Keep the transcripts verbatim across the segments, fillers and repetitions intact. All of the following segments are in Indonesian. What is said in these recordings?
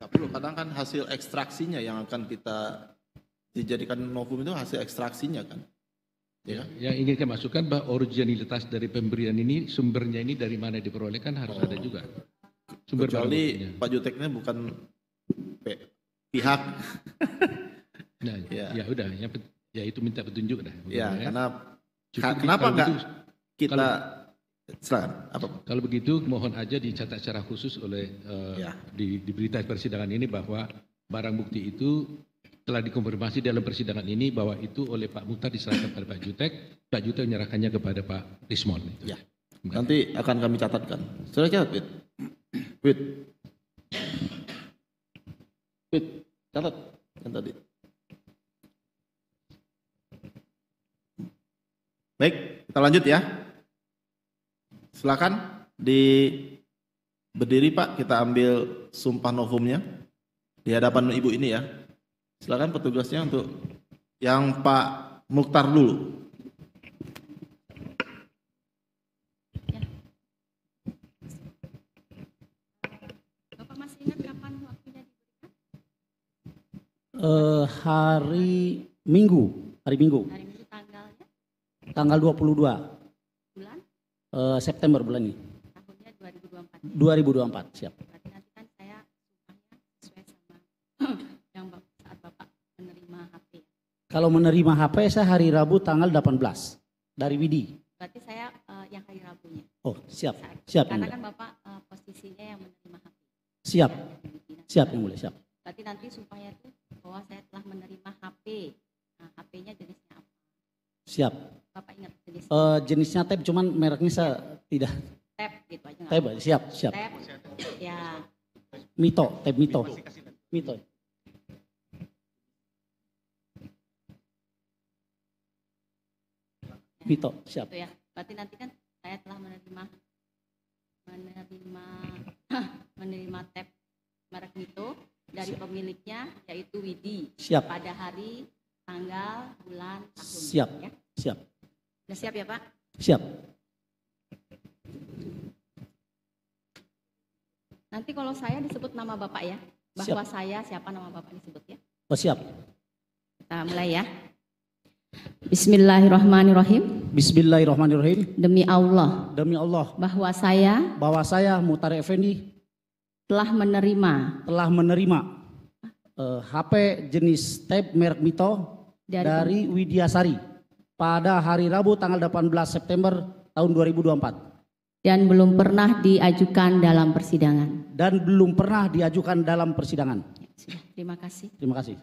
Nggak perlu, kadang kan hasil ekstraksinya yang akan kita dijadikan novum itu hasil ekstraksinya kan. Ya, yang ingin saya masukkan bahwa originalitas dari pemberian ini, sumbernya ini dari mana diperoleh kan harus oh. ada juga. Sumber kecuali Pak Juteknya bukan pihak. Nah, ya, ya udah, ya, ya itu minta petunjuk dah. Ya, ya. karena Cukup, kenapa enggak begitu, kita kalau, silakan, apa? Kalau begitu mohon aja dicatat secara khusus oleh uh, ya. di, di berita persidangan ini bahwa barang bukti itu telah dikonfirmasi dalam persidangan ini bahwa itu oleh Pak Mukhtar diserahkan pada Pak Jutek, Pak Jutek menyerahkannya kepada Pak Rismon. Ya. Nanti akan kami catatkan. Sudah catat, Wit? Wit. Wit, catat yang tadi. Baik, kita lanjut ya. Silakan di berdiri Pak, kita ambil sumpah novumnya di hadapan Ibu ini ya. Silakan petugasnya untuk yang Pak Mukhtar dulu. Ya. Bapak masih ingat kapan waktunya diberikan? Uh, hari Minggu, hari Minggu. Hari Minggu tanggalnya? Tanggal dua puluh dua. Bulan? Uh, September bulan ini. Tahunnya dua ribu dua puluh empat. dua ribu dua puluh empat, siap. Berarti nanti kan saya sumpahnya sesuai sama yang saat Bapak menerima H P. Kalau menerima H P saya hari Rabu tanggal delapan belas dari Widi. Berarti saya uh, yang hari Rabunya. Oh, siap. Saat, siap. Karena kan Bapak uh, posisinya yang menerima H P. Siap. Ya, siap yang boleh, siap. Berarti nanti sumpahnya itu bahwa saya telah menerima H P. Nah, H P-nya jenisnya apa? Siap. Bapak ingat jenisnya? Uh, jenisnya tab, cuman mereknya saya tidak. Tab gitu aja. Tab, siap, siap. Tab, ya. Mito, tab Mito. Mito. Mito, siap. Itu ya. Berarti nanti kan saya telah menerima menerima menerima tab merek Mito dari siap. Pemiliknya yaitu Widi. Siap. Pada hari, tanggal, bulan, tahun. Siap. Ya. Siap. Sudah siap ya Pak? Siap. Nanti kalau saya disebut nama Bapak ya, bahwa siap. saya siapa nama Bapak disebut ya. Oh siap. Kita mulai ya. Bismillahirrahmanirrahim. Bismillahirrahmanirrahim. Demi Allah. Demi Allah. Bahwa saya. Bahwa saya Mukhtar Effendi. Telah menerima. Telah menerima. Uh, H P jenis tab merek Mito. Dari, dari Widiasari. Pada hari Rabu tanggal delapan belas September tahun dua ribu dua puluh empat. Dan belum pernah diajukan dalam persidangan. Dan belum pernah diajukan dalam persidangan. Ya, sudah. Terima kasih. Terima kasih.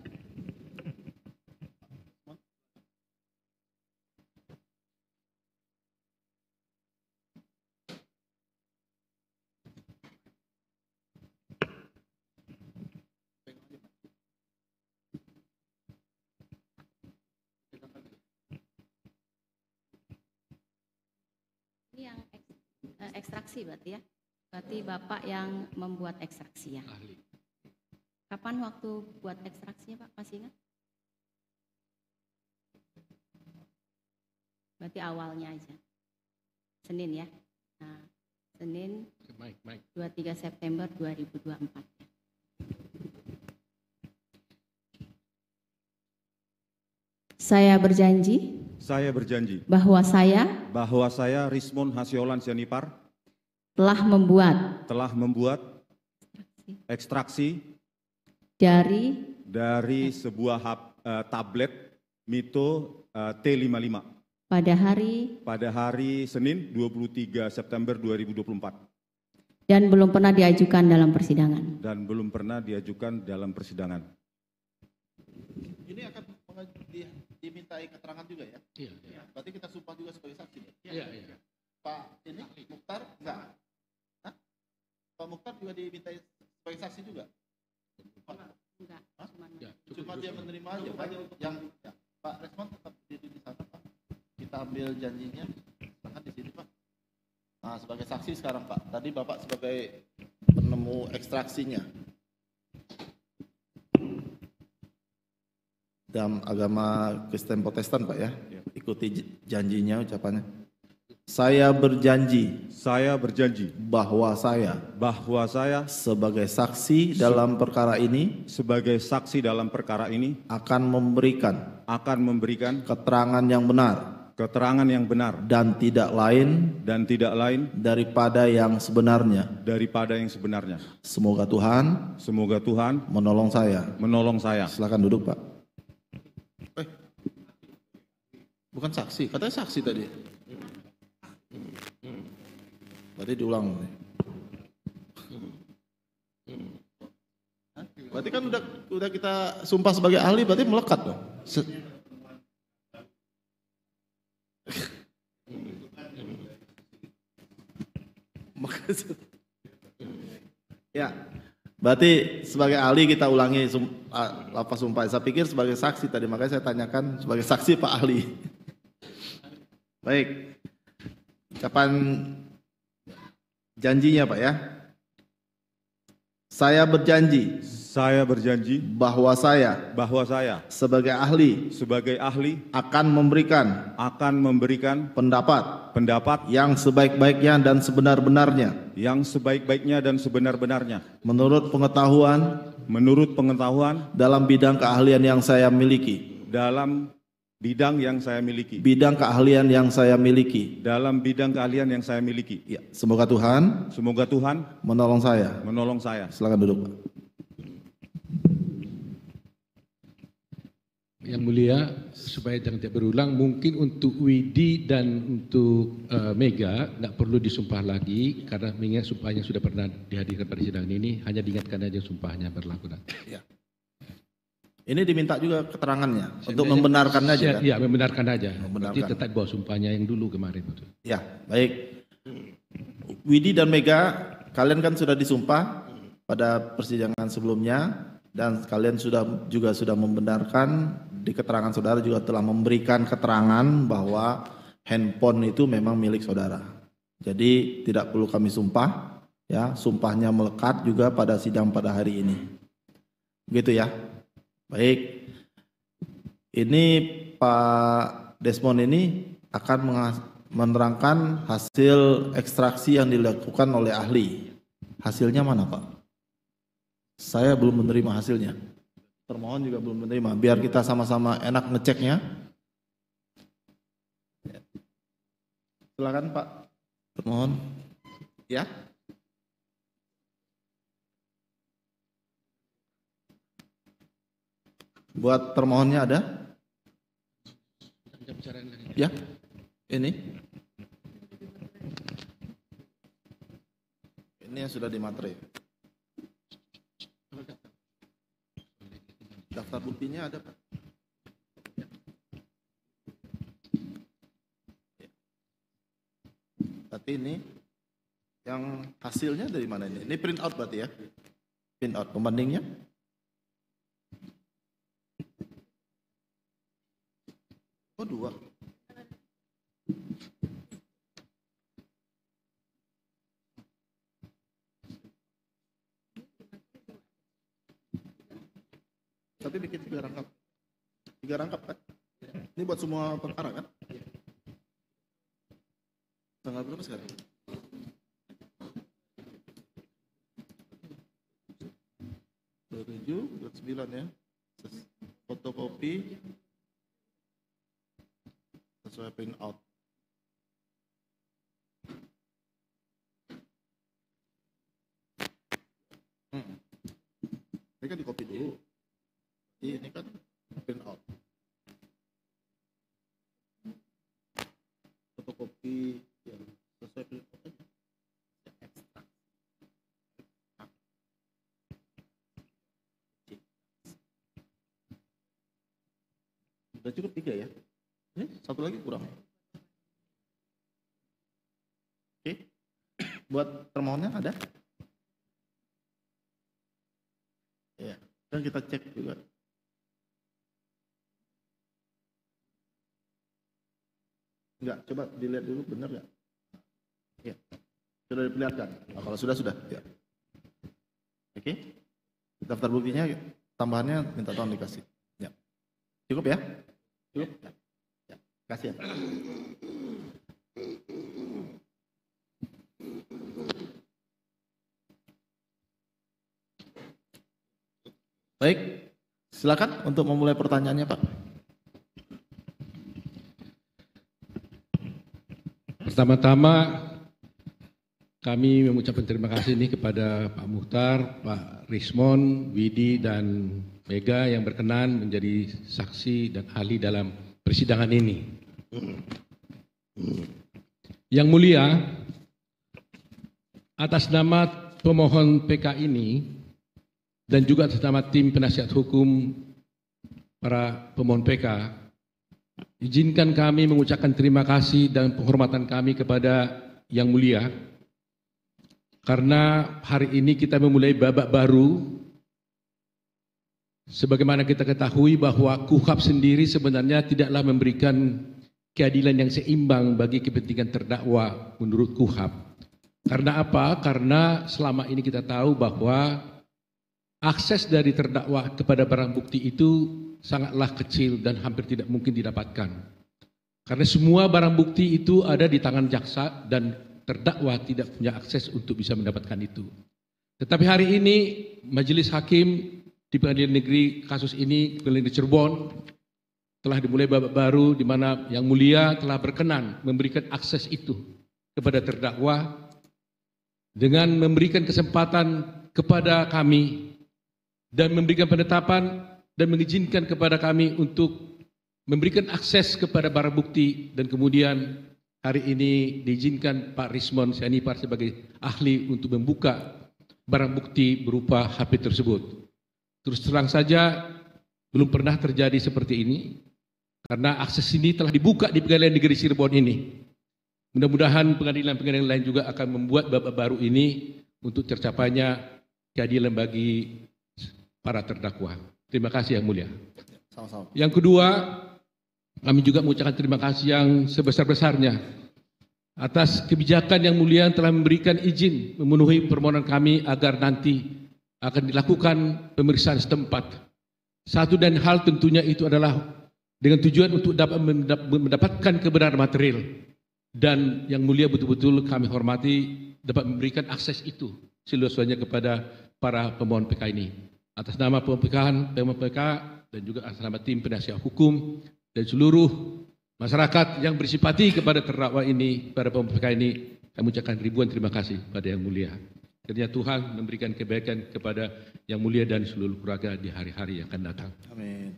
Ini yang ekstraksi berarti ya. Berarti Bapak yang membuat ekstraksi ya. Ahli. Kapan waktu buat ekstraksinya Pak? Masih ingat? Berarti awalnya aja. Senin ya. Nah, Senin Mike, Mike. dua puluh tiga September dua ribu dua puluh empat. Saya berjanji. Saya berjanji. Bahwa saya. Bahwa saya Rismon Hasiolan Sianipar. Telah membuat. Telah membuat. Ekstraksi. Dari. Dari sebuah hap, uh, tablet Mito uh, T lima puluh lima. Pada hari. Pada hari Senin dua puluh tiga September dua ribu dua puluh empat. Dan belum pernah diajukan dalam persidangan. Dan belum pernah diajukan dalam persidangan. Ini akan di, dimintai keterangan juga ya? Iya, iya. Berarti kita sumpah juga sebagai saksi ya? Iya, iya. Pak ini Mukhtar enggak? Hah? Pak Mukhtar juga dimintai sebagai saksi juga? Enggak. Hah? Cuma, Ya, Cuma dia menerima aja Pak. Yang ya, Pak Resmon tetap berdiri di sana Pak. Kita ambil janjinya. Silakan di sini Pak. Nah, sebagai saksi sekarang Pak. Tadi Bapak sebagai penemu ekstraksinya. Dalam agama Kristen Protestan Pak ya, ikuti janjinya ucapannya. Saya berjanji Saya berjanji bahwa saya bahwa saya sebagai saksi dalam perkara ini sebagai saksi dalam perkara ini akan memberikan akan memberikan keterangan yang benar keterangan yang benar dan tidak lain dan tidak lain daripada yang sebenarnya. daripada yang sebenarnya. Semoga Tuhan Semoga Tuhan menolong saya. menolong saya. Silakan duduk, Pak. Eh, bukan saksi, katanya saksi tadi. Berarti diulang. Berarti kan udah udah kita sumpah sebagai ahli, berarti melekat dong. Se- Ya, berarti sebagai ahli kita ulangi sum, uh, lapas sumpah. Saya pikir sebagai saksi tadi, makanya saya tanyakan sebagai saksi Pak ahli. Baik, kapan janjinya Pak ya? Saya berjanji Saya berjanji bahwa saya bahwa saya sebagai ahli sebagai ahli akan memberikan akan memberikan pendapat pendapat yang sebaik-baiknya dan sebenar-benarnya yang sebaik-baiknya dan sebenar-benarnya menurut pengetahuan menurut pengetahuan dalam bidang keahlian yang saya miliki. dalam bidang yang saya miliki. Bidang keahlian yang saya miliki. Dalam bidang keahlian yang saya miliki. Ya, semoga Tuhan Semoga Tuhan menolong saya. menolong saya. Silakan duduk, Pak. Yang mulia, supaya jangan tidak berulang, mungkin untuk Widi dan untuk uh, Mega nggak perlu disumpah lagi karena mengingat sumpahnya sudah pernah dihadirkan pada sidang ini, hanya diingatkan aja sumpahnya berlaku nanti. Ya. Ini diminta juga keterangannya untuk membenarkan aja kan? Iya, membenarkan aja. Membenarkan. Berarti tetap bawa sumpahnya yang dulu kemarin. Betul. Ya, baik. Widi dan Mega, kalian kan sudah disumpah pada persidangan sebelumnya dan kalian sudah juga sudah membenarkan di keterangan saudara juga telah memberikan keterangan bahwa handphone itu memang milik saudara. Jadi tidak perlu kami sumpah, ya, sumpahnya melekat juga pada sidang pada hari ini. Begitu ya. Baik, ini Pak Desmond ini akan menerangkan hasil ekstraksi yang dilakukan oleh ahli. Hasilnya mana Pak? Saya belum menerima hasilnya. Termohon juga belum menerima. Biar kita sama-sama enak ngeceknya. Silakan Pak. Termohon. Ya. Buat termohonnya ada? Ya, ini. Ini yang sudah dimaterai. Daftar buktinya ada Pak? Berarti ini yang hasilnya dari mana ini? Ini print out berarti ya? Print out pembandingnya? Oh dua. Tapi bikin tiga rangkap. Tiga rangkap kan? Ini buat semua perkara kan? Tanggal berapa sekarang? dua puluh tujuh, dua puluh sembilan ya. Fotokopi sesuai print out. Hmm. Ini kan di copy dulu. Ini kan print out. Fotokopi yang sesuai print out aja. Yang ekstrak. Sudah cukup tiga ya? Ini satu lagi kurang. Oke. Buat termohonnya ada? Ya, dan kita cek juga. Enggak, coba dilihat dulu benar nggak? Ya, sudah diperlihatkan. Nah, kalau sudah sudah. Ya. Oke, daftar buktinya tambahannya minta tolong dikasih. Ya, cukup ya? Cukup. Ya, ya. Kasih ya. Pak. Baik, silakan untuk memulai pertanyaannya, Pak. Pertama-tama kami mengucapkan terima kasih nih kepada Pak Muchtar, Pak Rismon, Widi, dan Mega yang berkenan menjadi saksi dan ahli dalam persidangan ini. Yang mulia, atas nama pemohon P K ini dan juga atas nama tim penasihat hukum para pemohon P K, izinkan kami mengucapkan terima kasih dan penghormatan kami kepada Yang Mulia karena hari ini kita memulai babak baru. Sebagaimana kita ketahui bahwa K U H A P sendiri sebenarnya tidaklah memberikan keadilan yang seimbang bagi kepentingan terdakwa menurut K U H A P. Karena apa? Karena selama ini kita tahu bahwa akses dari terdakwa kepada barang bukti itu sangatlah kecil dan hampir tidak mungkin didapatkan. Karena semua barang bukti itu ada di tangan jaksa dan terdakwa tidak punya akses untuk bisa mendapatkan itu. Tetapi hari ini Majelis Hakim di Pengadilan Negeri kasus ini, Pengadilan Negeri Cirebon, telah dimulai babak baru di mana Yang Mulia telah berkenan memberikan akses itu kepada terdakwa dengan memberikan kesempatan kepada kami dan memberikan penetapan dan mengizinkan kepada kami untuk memberikan akses kepada barang bukti, dan kemudian hari ini diizinkan Pak Rismon Sianipar sebagai ahli untuk membuka barang bukti berupa H P tersebut. Terus terang saja belum pernah terjadi seperti ini karena akses ini telah dibuka di Pengadilan Negeri Cirebon ini. Mudah-mudahan pengadilan-pengadilan lain juga akan membuat babak baru ini untuk tercapainya keadilan bagi para terdakwa. Terima kasih Yang Mulia. Sama-sama. Yang kedua, kami juga mengucapkan terima kasih yang sebesar-besarnya atas kebijakan Yang Mulia yang telah memberikan izin memenuhi permohonan kami agar nanti akan dilakukan pemeriksaan setempat. Satu dan hal tentunya itu adalah dengan tujuan untuk dapat mendapatkan kebenaran material. Dan Yang Mulia betul-betul kami hormati dapat memberikan akses itu seluas-luasnya kepada para pemohon P K ini. Atas nama pemohon P K, pemohon P K dan juga atas nama tim penasihat hukum dan seluruh masyarakat yang bersipati kepada terdakwa ini, pada pemohon P K ini, kami ucapkan ribuan terima kasih pada Yang Mulia. Kiranya Tuhan memberikan kebaikan kepada Yang Mulia dan seluruh keluarga di hari-hari yang akan datang. Amin.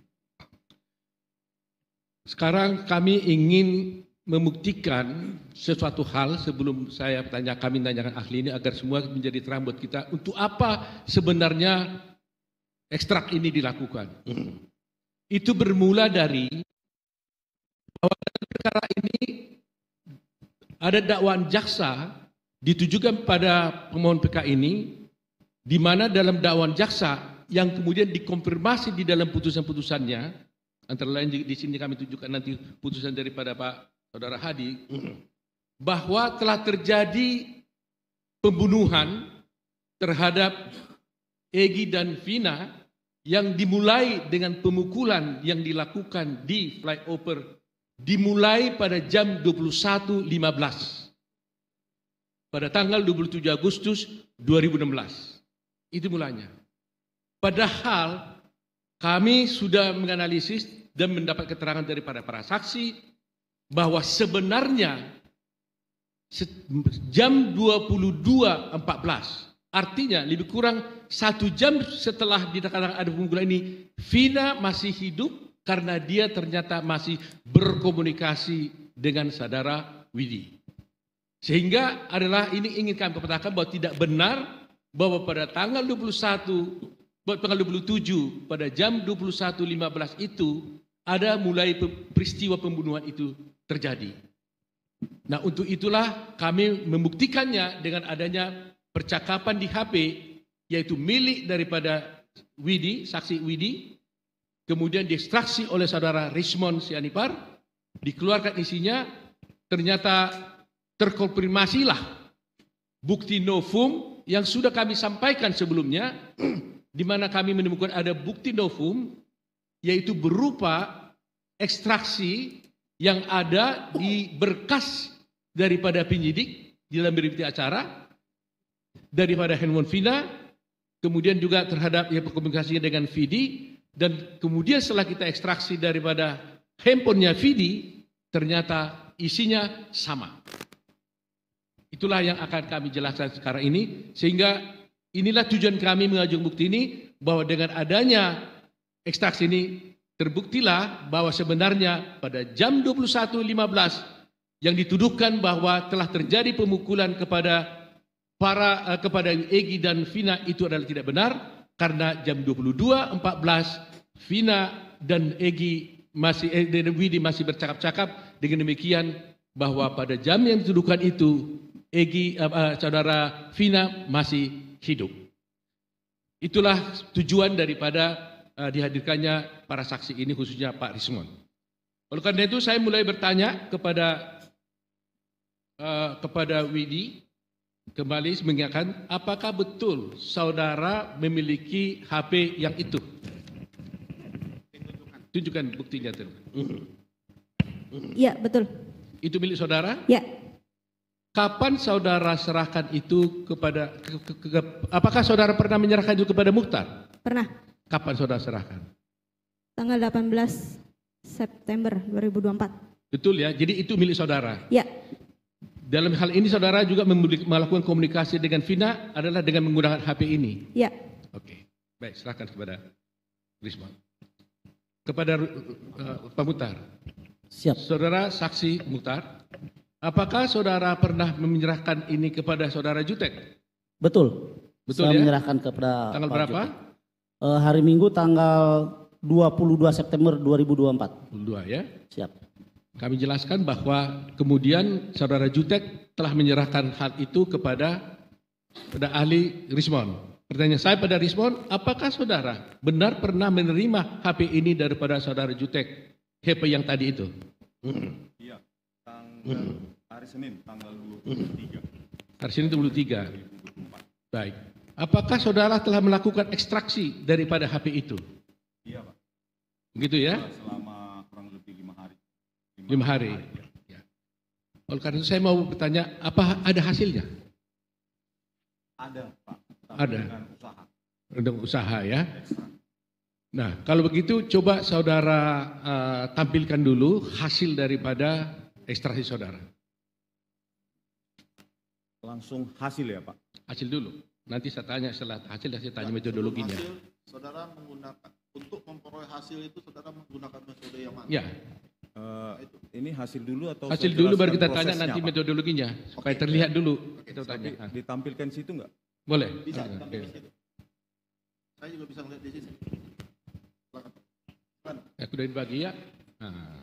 Sekarang kami ingin membuktikan sesuatu hal sebelum saya tanya, kami tanyakan ahli ini agar semua menjadi terang buat kita untuk apa sebenarnya ekstrak ini dilakukan. Itu bermula dari bahwa dalam perkara ini ada dakwaan jaksa ditujukan pada pemohon P K ini, di mana dalam dakwaan jaksa yang kemudian dikonfirmasi di dalam putusan-putusannya, antara lain di sini kami tunjukkan nanti putusan daripada Pak Saudara Hadi, bahwa telah terjadi pembunuhan terhadap Egy dan Vina yang dimulai dengan pemukulan yang dilakukan di flyover dimulai pada jam dua puluh satu lima belas pada tanggal dua puluh tujuh Agustus dua ribu enam belas. Itu mulanya. Padahal kami sudah menganalisis dan mendapat keterangan daripada para saksi bahwa sebenarnya jam dua puluh dua empat belas, artinya lebih kurang satu jam setelah dikatakan ada pemukulan ini, Vina masih hidup karena dia ternyata masih berkomunikasi dengan saudara Widi. Sehingga adalah ini ingin kami katakan bahwa tidak benar bahwa pada tanggal dua puluh satu, tanggal dua puluh tujuh pada jam dua puluh satu lima belas itu ada mulai peristiwa pembunuhan itu terjadi. Nah, untuk itulah kami membuktikannya dengan adanya percakapan di H P, yaitu milik daripada Widi, saksi Widi, kemudian diekstraksi oleh saudara Rismon Sianipar, dikeluarkan isinya, ternyata terkonfirmasilah bukti novum yang sudah kami sampaikan sebelumnya, di mana kami menemukan ada bukti novum, yaitu berupa ekstraksi yang ada di berkas daripada penyidik di dalam berita acara, daripada handphone Vina, kemudian juga terhadap ya komunikasinya dengan Vidi, dan kemudian setelah kita ekstraksi daripada handphonenya Vidi, ternyata isinya sama. Itulah yang akan kami jelaskan sekarang ini, sehingga inilah tujuan kami mengajukan bukti ini, bahwa dengan adanya ekstraksi ini terbuktilah bahwa sebenarnya pada jam dua puluh satu lima belas yang dituduhkan bahwa telah terjadi pemukulan kepada para uh, kepada Egy dan Vina itu adalah tidak benar, karena jam dua puluh dua empat belas Vina dan Egy masih eh, dan Widi masih bercakap-cakap. Dengan demikian bahwa pada jam yang dituduhkan itu Egy uh, uh, saudara Vina masih hidup. Itulah tujuan daripada uh, dihadirkannya para saksi ini, khususnya Pak Rismon. Oleh karena itu saya mulai bertanya kepada uh, kepada Widi kembali mengingatkan, apakah betul saudara memiliki H P yang itu? Tunjukkan buktinya. Iya, betul. Itu milik saudara? Ya. Kapan saudara serahkan itu kepada, ke, ke, ke, apakah saudara pernah menyerahkan itu kepada Mukhtar? Pernah. Kapan saudara serahkan? Tanggal delapan belas September dua ribu dua puluh empat. Betul ya, jadi itu milik saudara? Ya. Dalam hal ini saudara juga melakukan komunikasi dengan Vina adalah dengan menggunakan H P ini? Ya. Oke, baik, serahkan kepada Rismon. Kepada uh, Pak Mukhtar. Siap. Saudara saksi Mukhtar, apakah saudara pernah menyerahkan ini kepada saudara Jutek? Betul. Betul Saya ya? menyerahkan kepada Tanggal Pak berapa? Jutek. Uh, hari Minggu tanggal dua puluh dua September dua ribu dua puluh empat. dua puluh dua ya. Siap. Kami jelaskan bahwa kemudian saudara Jutek telah menyerahkan hal itu kepada pada ahli Rismon. Pertanyaan saya pada Rismon, apakah saudara benar pernah menerima H P ini daripada saudara Jutek, H P yang tadi itu? Iya, tanggal hari Senin tanggal dua puluh tiga. Hari Senin dua puluh tiga. Baik. Apakah saudara telah melakukan ekstraksi daripada H P itu? Iya, Pak. Begitu ya? Selama kurang lebih lima hari. Lima hari. Ya. Oleh karena itu saya mau bertanya, apa ada hasilnya? Ada, Pak. Tapi Ada. Dengan usaha. Untuk usaha ya. Ekstra. Nah, kalau begitu coba saudara uh, tampilkan dulu hasil daripada ekstraksi saudara. Langsung hasil ya, Pak? Hasil dulu. Nanti saya tanya setelah hasil, saya tanya Ya, metodologinya. sebelum hasil, saudara menggunakan untuk memperoleh hasil itu saudara menggunakan metode yang mana? Ya, Eh, ini hasil dulu atau hasil saya dulu baru kita jelaskan tanya prosesnya, nanti Pak? metodologinya supaya Oke. terlihat dulu. Oke, Kita tanya. Tapi Ah, ditampilkan situ enggak? boleh. Bisa, Ah, tampil oke. di situ. Saya juga bisa melihat di sini. Silakan. Silakan. Aku udah dibagi ya. Nah.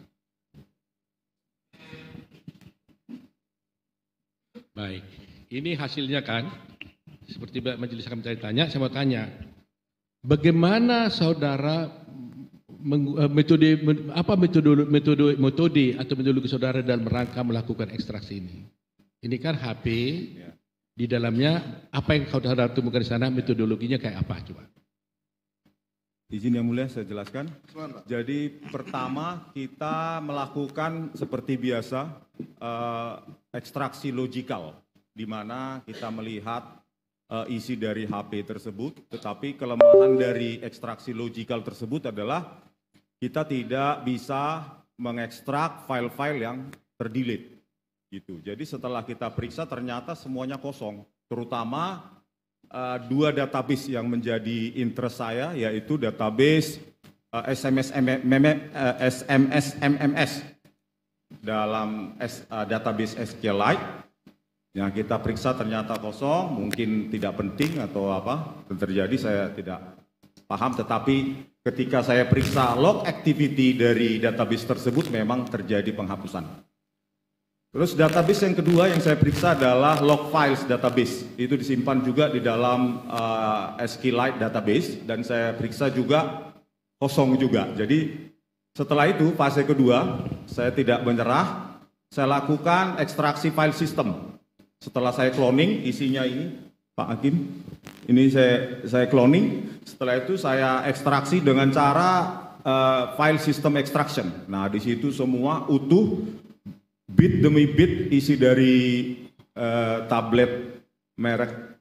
Baik, ini hasilnya kan, seperti majelis kami tadi tanya, saya mau tanya, bagaimana saudara meng- eh, metode men- apa metode metode metode atau metodologi saudara dalam rangka melakukan ekstraksi ini? Ini kan H P, Ya. di dalamnya apa yang saudara temukan di sana, metodologinya kayak apa coba? Izin yang mulia saya jelaskan. Silakan, Pak. Jadi pertama kita melakukan seperti biasa eh, ekstraksi logikal, di mana kita melihat eh, isi dari H P tersebut, tetapi kelemahan dari ekstraksi logikal tersebut adalah kita tidak bisa mengekstrak file-file yang terdelete. Gitu. Jadi setelah kita periksa ternyata semuanya kosong, terutama uh, dua database yang menjadi interest saya, yaitu database uh, S M S M M uh, S M S M M S dalam S, uh, database SQLite yang kita periksa ternyata kosong, mungkin tidak penting atau apa yang terjadi saya tidak paham, tetapi ketika saya periksa log activity dari database tersebut memang terjadi penghapusan. Terus database yang kedua yang saya periksa adalah log files database. Itu disimpan juga di dalam uh, SQLite database dan saya periksa juga kosong juga. Jadi setelah itu fase kedua saya tidak menyerah, saya lakukan ekstraksi file system. Setelah saya cloning isinya ini Pak Hakim, ini saya saya cloning. Setelah itu saya ekstraksi dengan cara uh, file system extraction. Nah di situ semua utuh, bit demi bit isi dari uh, tablet merek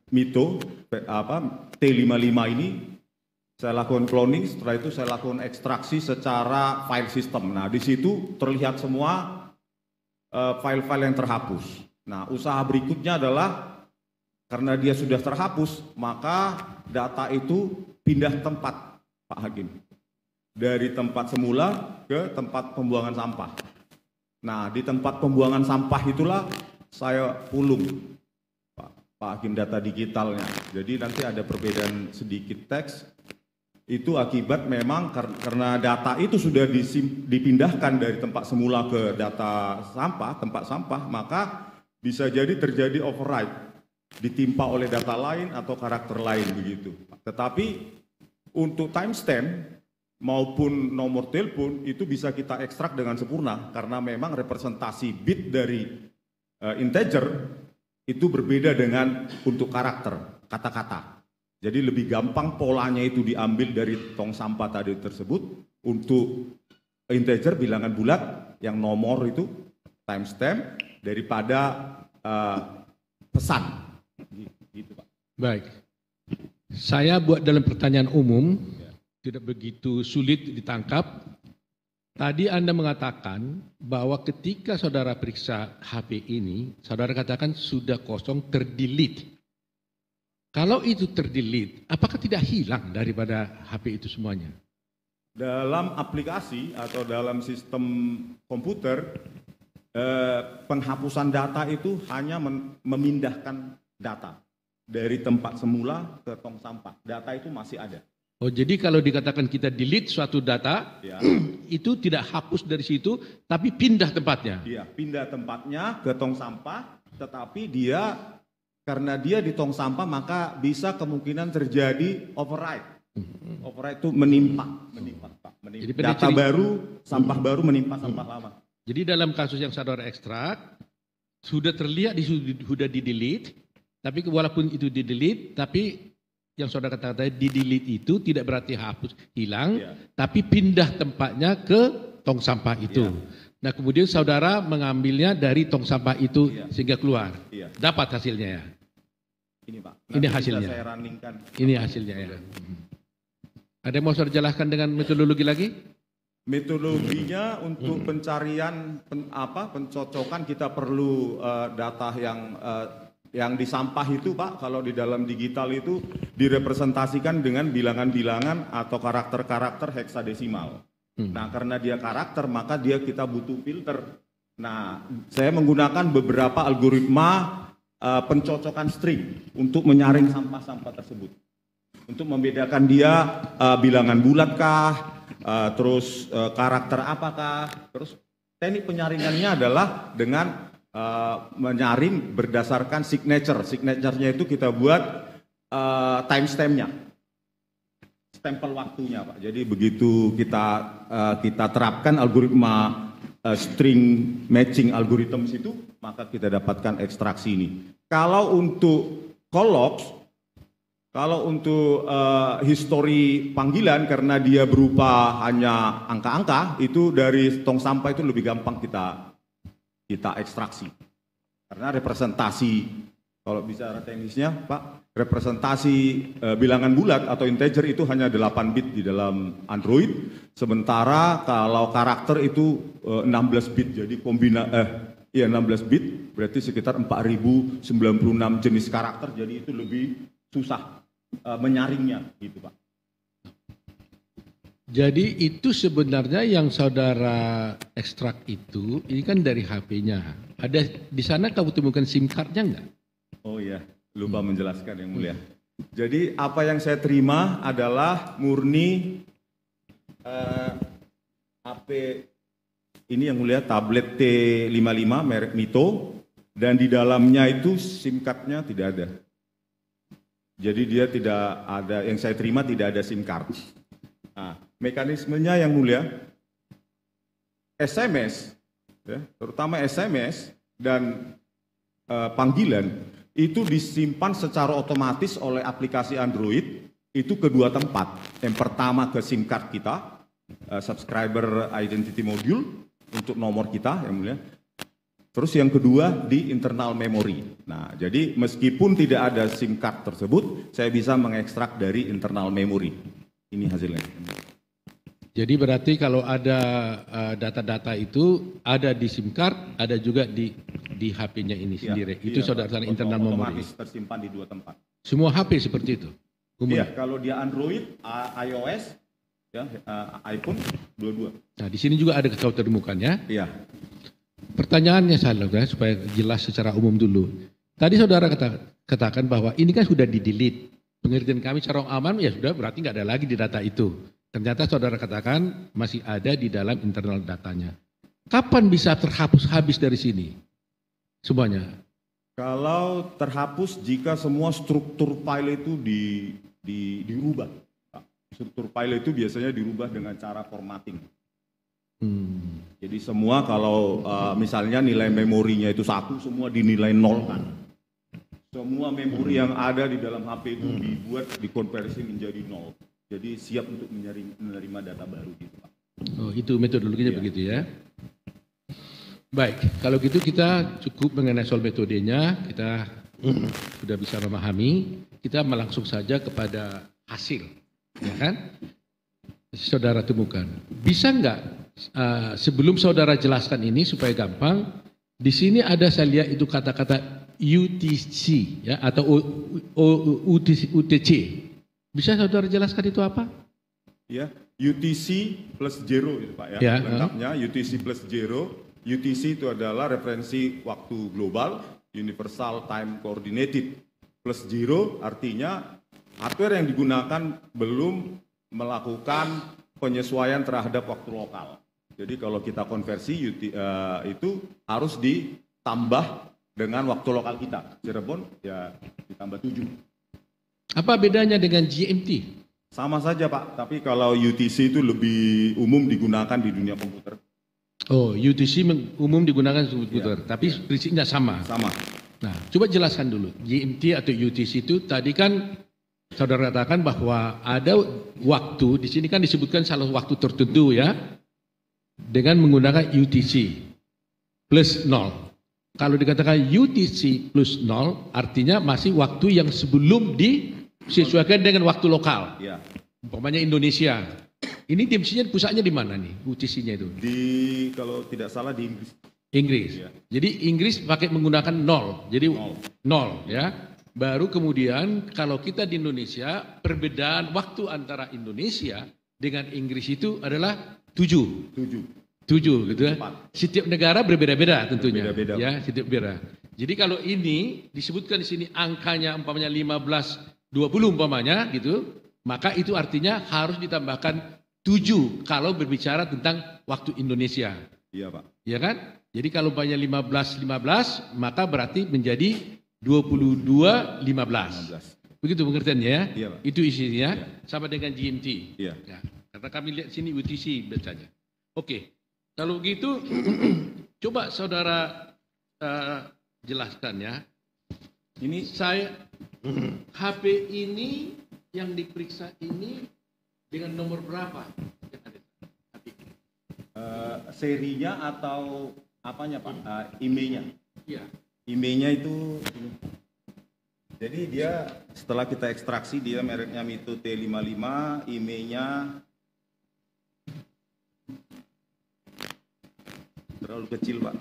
Mito apa T lima puluh lima ini saya lakukan cloning, setelah itu saya lakukan ekstraksi secara file system. Nah, di situ terlihat semua uh, file-file yang terhapus. Nah, usaha berikutnya adalah karena dia sudah terhapus, maka data itu pindah tempat, Pak Hakim. Dari tempat semula ke tempat pembuangan sampah. Nah, di tempat pembuangan sampah itulah saya pulung, Pak, Pak Hakim, data digitalnya. Jadi nanti ada perbedaan sedikit teks. Itu akibat memang karena data itu sudah dipindahkan dari tempat semula ke data sampah, tempat sampah, maka bisa jadi terjadi override, ditimpa oleh data lain atau karakter lain begitu. Tetapi untuk timestamp maupun nomor telepon itu bisa kita ekstrak dengan sempurna karena memang representasi bit dari uh, integer itu berbeda dengan untuk karakter, kata-kata. Jadi lebih gampang polanya itu diambil dari tong sampah tadi tersebut untuk integer bilangan bulat yang nomor itu timestamp daripada uh, pesan. Gitu, Pak. Baik. Saya buat dalam pertanyaan umum, ya. Tidak begitu sulit ditangkap. Tadi Anda mengatakan bahwa ketika saudara periksa H P ini, saudara katakan sudah kosong, terdelete. Kalau itu terdelete, apakah tidak hilang daripada H P itu semuanya? Dalam aplikasi atau dalam sistem komputer, eh, penghapusan data itu hanya memindahkan data dari tempat semula ke tong sampah. Data itu masih ada. Oh, jadi kalau dikatakan kita delete suatu data, ya. Itu tidak hapus dari situ, tapi pindah tempatnya. Iya, pindah tempatnya ke tong sampah, tetapi dia karena dia di tong sampah maka bisa kemungkinan terjadi override. Override itu menimpa, menimpa, Pak. Menimpa. Jadi, data cerita, baru, sampah hmm. baru menimpa sampah hmm. lama. Jadi dalam kasus yang saudara ekstrak sudah terlihat di, sudah di delete, tapi walaupun itu di delete, tapi yang saudara katakan di delete itu tidak berarti hapus, hilang, ya. Tapi pindah tempatnya ke tong sampah itu. Ya. Nah kemudian saudara mengambilnya dari tong sampah itu ya. Sehingga keluar, ya. Dapat hasilnya ya. Ini Pak. Ini hasilnya. Saya runningkan. Ini hasilnya ya. Ada yang mau saudara jelaskan dengan metodologi lagi? Metodologinya untuk pencarian pen, apa pencocokan kita perlu uh, data yang uh, yang di sampah itu Pak, kalau di dalam digital itu direpresentasikan dengan bilangan-bilangan atau karakter-karakter heksadesimal. Hmm. Nah, karena dia karakter maka dia kita butuh filter. Nah, saya menggunakan beberapa algoritma uh, pencocokan string untuk menyaring sampah-sampah tersebut. Untuk membedakan dia uh, bilangan bulatkah, Uh, terus uh, karakter apakah, terus teknik penyaringannya adalah dengan uh, menyaring berdasarkan signature. Signature-nya itu kita buat uh, timestamp-nya, stempel waktunya Pak. Jadi begitu kita uh, kita terapkan algoritma uh, string matching algorithms itu, maka kita dapatkan ekstraksi ini. Kalau untuk call logs, kalau untuk uh, histori panggilan karena dia berupa hanya angka-angka, itu dari tong sampah itu lebih gampang kita kita ekstraksi. Karena representasi, kalau bicara teknisnya Pak, representasi uh, bilangan bulat atau integer itu hanya delapan bit di dalam Android, sementara kalau karakter itu uh, enam belas bit, jadi kombina eh ya enam belas bit, berarti sekitar empat ribu sembilan puluh enam jenis karakter, jadi itu lebih susah menyaringnya gitu Pak. Jadi itu sebenarnya yang saudara ekstrak itu, ini kan dari H P-nya. Ada di sana kamu temukan SIM card-nya enggak? Oh iya, lupa hmm. menjelaskan yang mulia. Jadi apa yang saya terima adalah murni uh, H P ini yang mulia, tablet T lima puluh lima merek Mito, dan di dalamnya itu SIM card-nya tidak ada. Jadi dia tidak ada, yang saya terima tidak ada SIM card. Nah, mekanismenya yang mulia, S M S, ya, terutama S M S dan uh, panggilan, itu disimpan secara otomatis oleh aplikasi Android, itu kedua tempat. Yang pertama ke SIM card kita, uh, subscriber identity module, untuk nomor kita yang mulia. Terus yang kedua di internal memory. Nah, jadi meskipun tidak ada SIM card tersebut, saya bisa mengekstrak dari internal memory. Ini hasilnya. Jadi berarti kalau ada uh, data-data itu ada di SIM card, ada juga di di H P-nya ini Ya, sendiri. Itu iya, saudara Pak. internal memory. Otomatis tersimpan di dua tempat. Semua H P seperti itu. Umum. Iya, kalau dia Android, iOS, ya, uh, iPhone, dua-dua. Nah, di sini juga ada kau temukan ya. Iya. Pertanyaannya saya ya, supaya jelas secara umum dulu. Tadi saudara kata, katakan bahwa ini kan sudah di-delete. Pengertian kami secara aman ya sudah berarti nggak ada lagi di data itu. Ternyata saudara katakan masih ada di dalam internal datanya. Kapan bisa terhapus habis dari sini? Semuanya. Kalau terhapus jika semua struktur file itu di, di, dirubah. Struktur file itu biasanya dirubah dengan cara formatting. Hmm. Jadi semua kalau uh, misalnya nilai memorinya itu satu, semua dinilai nol kan. Semua memori yang ada di dalam H P itu dibuat, dikonversi menjadi nol. Jadi siap untuk menyeri- menerima data baru gitu Pak. Oh itu metodologinya Iya. begitu ya. Baik, kalau gitu kita cukup mengenai soal metodenya, kita sudah bisa memahami, kita melangsung saja kepada hasil, ya kan? Saudara temukan. Bisa enggak uh, sebelum saudara jelaskan ini supaya gampang, di sini ada saya lihat itu kata-kata U T C ya atau U, U, U, U T C. Bisa saudara jelaskan itu apa? Ya, U T C plus zero itu Pak ya. Ya, Lengkapnya U T C plus zero. U T C itu adalah referensi waktu global, Universal Time Coordinated. Plus zero artinya hardware yang digunakan belum melakukan penyesuaian terhadap waktu lokal. Jadi kalau kita konversi U T, uh, itu harus ditambah dengan waktu lokal kita. Cirebon ya ditambah tujuh. Apa bedanya dengan G M T? Sama saja Pak, tapi kalau U T C itu lebih umum digunakan di dunia komputer. Oh, U T C umum digunakan di komputer, Ya, tapi ya. prinsipnya sama. Sama. Nah, coba jelaskan dulu. G M T atau U T C itu tadi kan saudara katakan bahwa ada waktu, di sini kan disebutkan salah waktu tertentu ya, dengan menggunakan U T C plus nol. Kalau dikatakan U T C plus nol, artinya masih waktu yang sebelum disesuaikan dengan waktu lokal. Ya. Umpamanya Indonesia. Ini D M C-nya pusatnya di mana nih, U T C-nya itu? Di kalau tidak salah di Inggris. Inggris. Ya. Jadi Inggris pakai menggunakan nol. Jadi Nol. nol ya. Baru kemudian kalau kita di Indonesia, perbedaan waktu antara Indonesia dengan Inggris itu adalah tujuh. Tujuh. Tujuh gitu ya. Empat. Setiap negara berbeda-beda tentunya. Berbeda-beda. Ya, setiap beda. Jadi kalau ini disebutkan di sini angkanya umpamanya lima belas dua puluh umpamanya gitu, maka itu artinya harus ditambahkan tujuh kalau berbicara tentang waktu Indonesia. Iya Pak. Ya kan? Jadi kalau umpamanya lima belas lima belas, maka berarti menjadi dua puluh dua lima belas. lima belas. Begitu pengertiannya ya? Iya, Pak. Itu isinya Iya. sama dengan G M T. Iya. Ya. Karena kami lihat sini U T C bacanya. Oke. Kalau gitu coba saudara uh, jelaskan ya. Ini Saya H P ini yang diperiksa ini dengan nomor berapa? Yang ada? H P. eh, serinya atau apanya Pak? Eh, I M E I-nya. Iya. I M E I-nya itu ini. Jadi dia setelah kita ekstraksi dia mereknya Mito T lima puluh lima, I M E I-nya terlalu kecil Pak.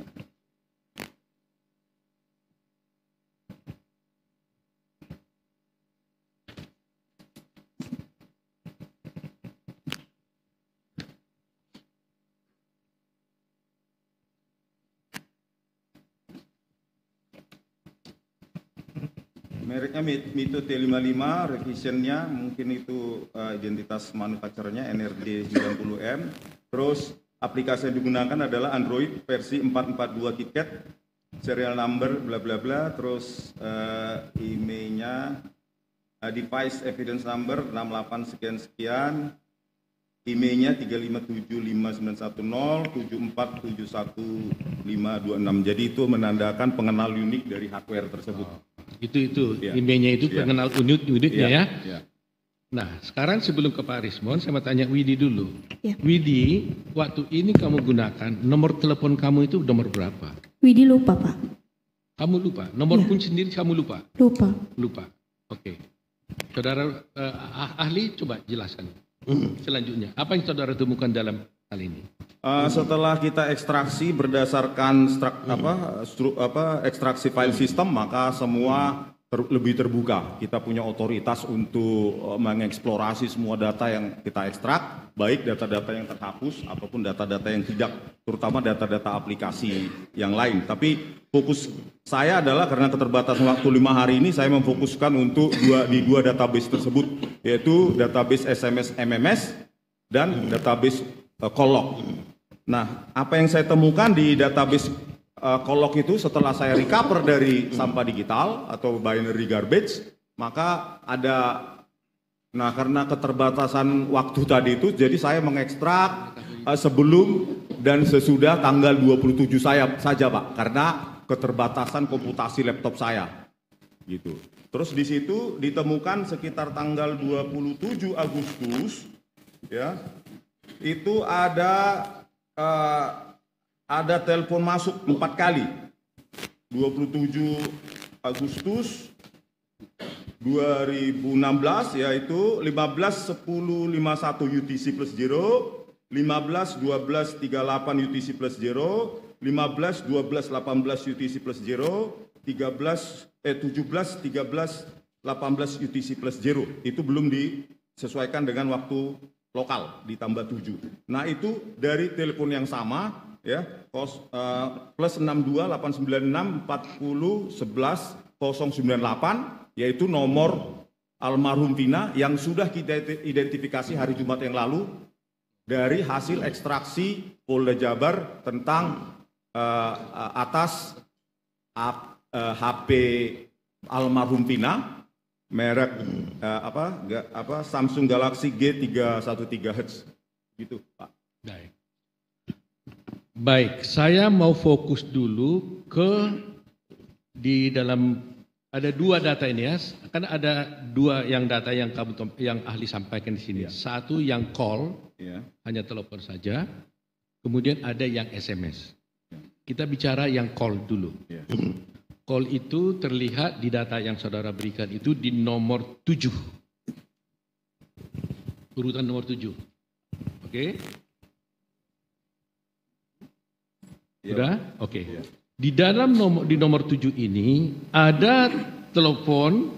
Mereknya Mito T lima puluh lima, revisionnya mungkin itu uh, identitas manufakturernya N R D sembilan puluh M. Terus aplikasi yang digunakan adalah Android versi empat empat dua KitKat, serial number bla bla bla, terus uh, I M E I-nya uh, device evidence number enam delapan sekian sekian, I M E I-nya tiga lima tujuh lima sembilan satu nol tujuh empat tujuh satu lima dua enam. Jadi itu menandakan pengenal unik dari hardware tersebut. Itu itu Ya. I M E I-nya itu Ya. pengenal unit unitnya ya. Ya. Nah, sekarang sebelum ke Pak Rismon, saya mau tanya Widi dulu. Ya. Widi, waktu ini kamu gunakan nomor telepon kamu itu nomor berapa? Widi lupa, Pak. Kamu lupa? Nomor Ya. pun sendiri kamu lupa? Lupa. Lupa. Oke. Saudara eh, ahli coba jelaskan. Selanjutnya, apa yang saudara temukan dalam hal ini? Uh, setelah kita ekstraksi berdasarkan strak, apa, stru, apa, ekstraksi file system, maka semua ter, lebih terbuka. Kita punya otoritas untuk uh, mengeksplorasi semua data yang kita ekstrak, baik data-data yang terhapus ataupun data-data yang tidak, terutama data-data aplikasi yang lain. Tapi fokus saya adalah karena keterbatasan waktu lima hari ini, saya memfokuskan untuk dua, di dua database tersebut, yaitu database S M S M M S dan database uh, call log. Nah, apa yang saya temukan di database uh, call log itu setelah saya recover dari sampah digital atau binary garbage, maka ada, nah karena keterbatasan waktu tadi itu, jadi saya mengekstrak uh, sebelum dan sesudah tanggal dua puluh tujuh saya saja, Pak, karena keterbatasan komputasi laptop saya, gitu. Terus di situ ditemukan sekitar tanggal dua puluh tujuh Agustus, ya, itu ada uh, ada telepon masuk empat kali. dua puluh tujuh Agustus dua ribu enam belas, yaitu lima belas sepuluh lima puluh satu U T C plus zero, lima belas dua belas tiga puluh delapan U T C plus zero, lima belas dua belas delapan belas U T C plus zero, tiga belas eh tujuh belas tiga belas delapan belas U T C plus zero. Itu belum disesuaikan dengan waktu lokal ditambah tujuh. Nah, itu dari telepon yang sama, ya, kos, uh, plus enam dua delapan sembilan enam empat nol sebelas nol sembilan delapan, yaitu nomor almarhum Vina yang sudah kita identifikasi hari Jumat yang lalu dari hasil ekstraksi Polda Jabar tentang uh, atas uh, H P almarhum Vina, merek uh, apa, ga, apa Samsung Galaxy G tiga satu tiga Hertz, gitu, Pak. Baik. Baik, saya mau fokus dulu ke di dalam ada dua data ini, ya. Kan ada dua yang data yang kamu yang ahli sampaikan di sini. Ya. Satu yang call, ya, hanya telepon saja. Kemudian ada yang S M S. Ya. Kita bicara yang call dulu. Ya. Call itu terlihat di data yang saudara berikan itu di nomor tujuh. Urutan nomor tujuh. Oke? Sudah? Oke. Ya. Di dalam nomor di nomor tujuh ini ada telepon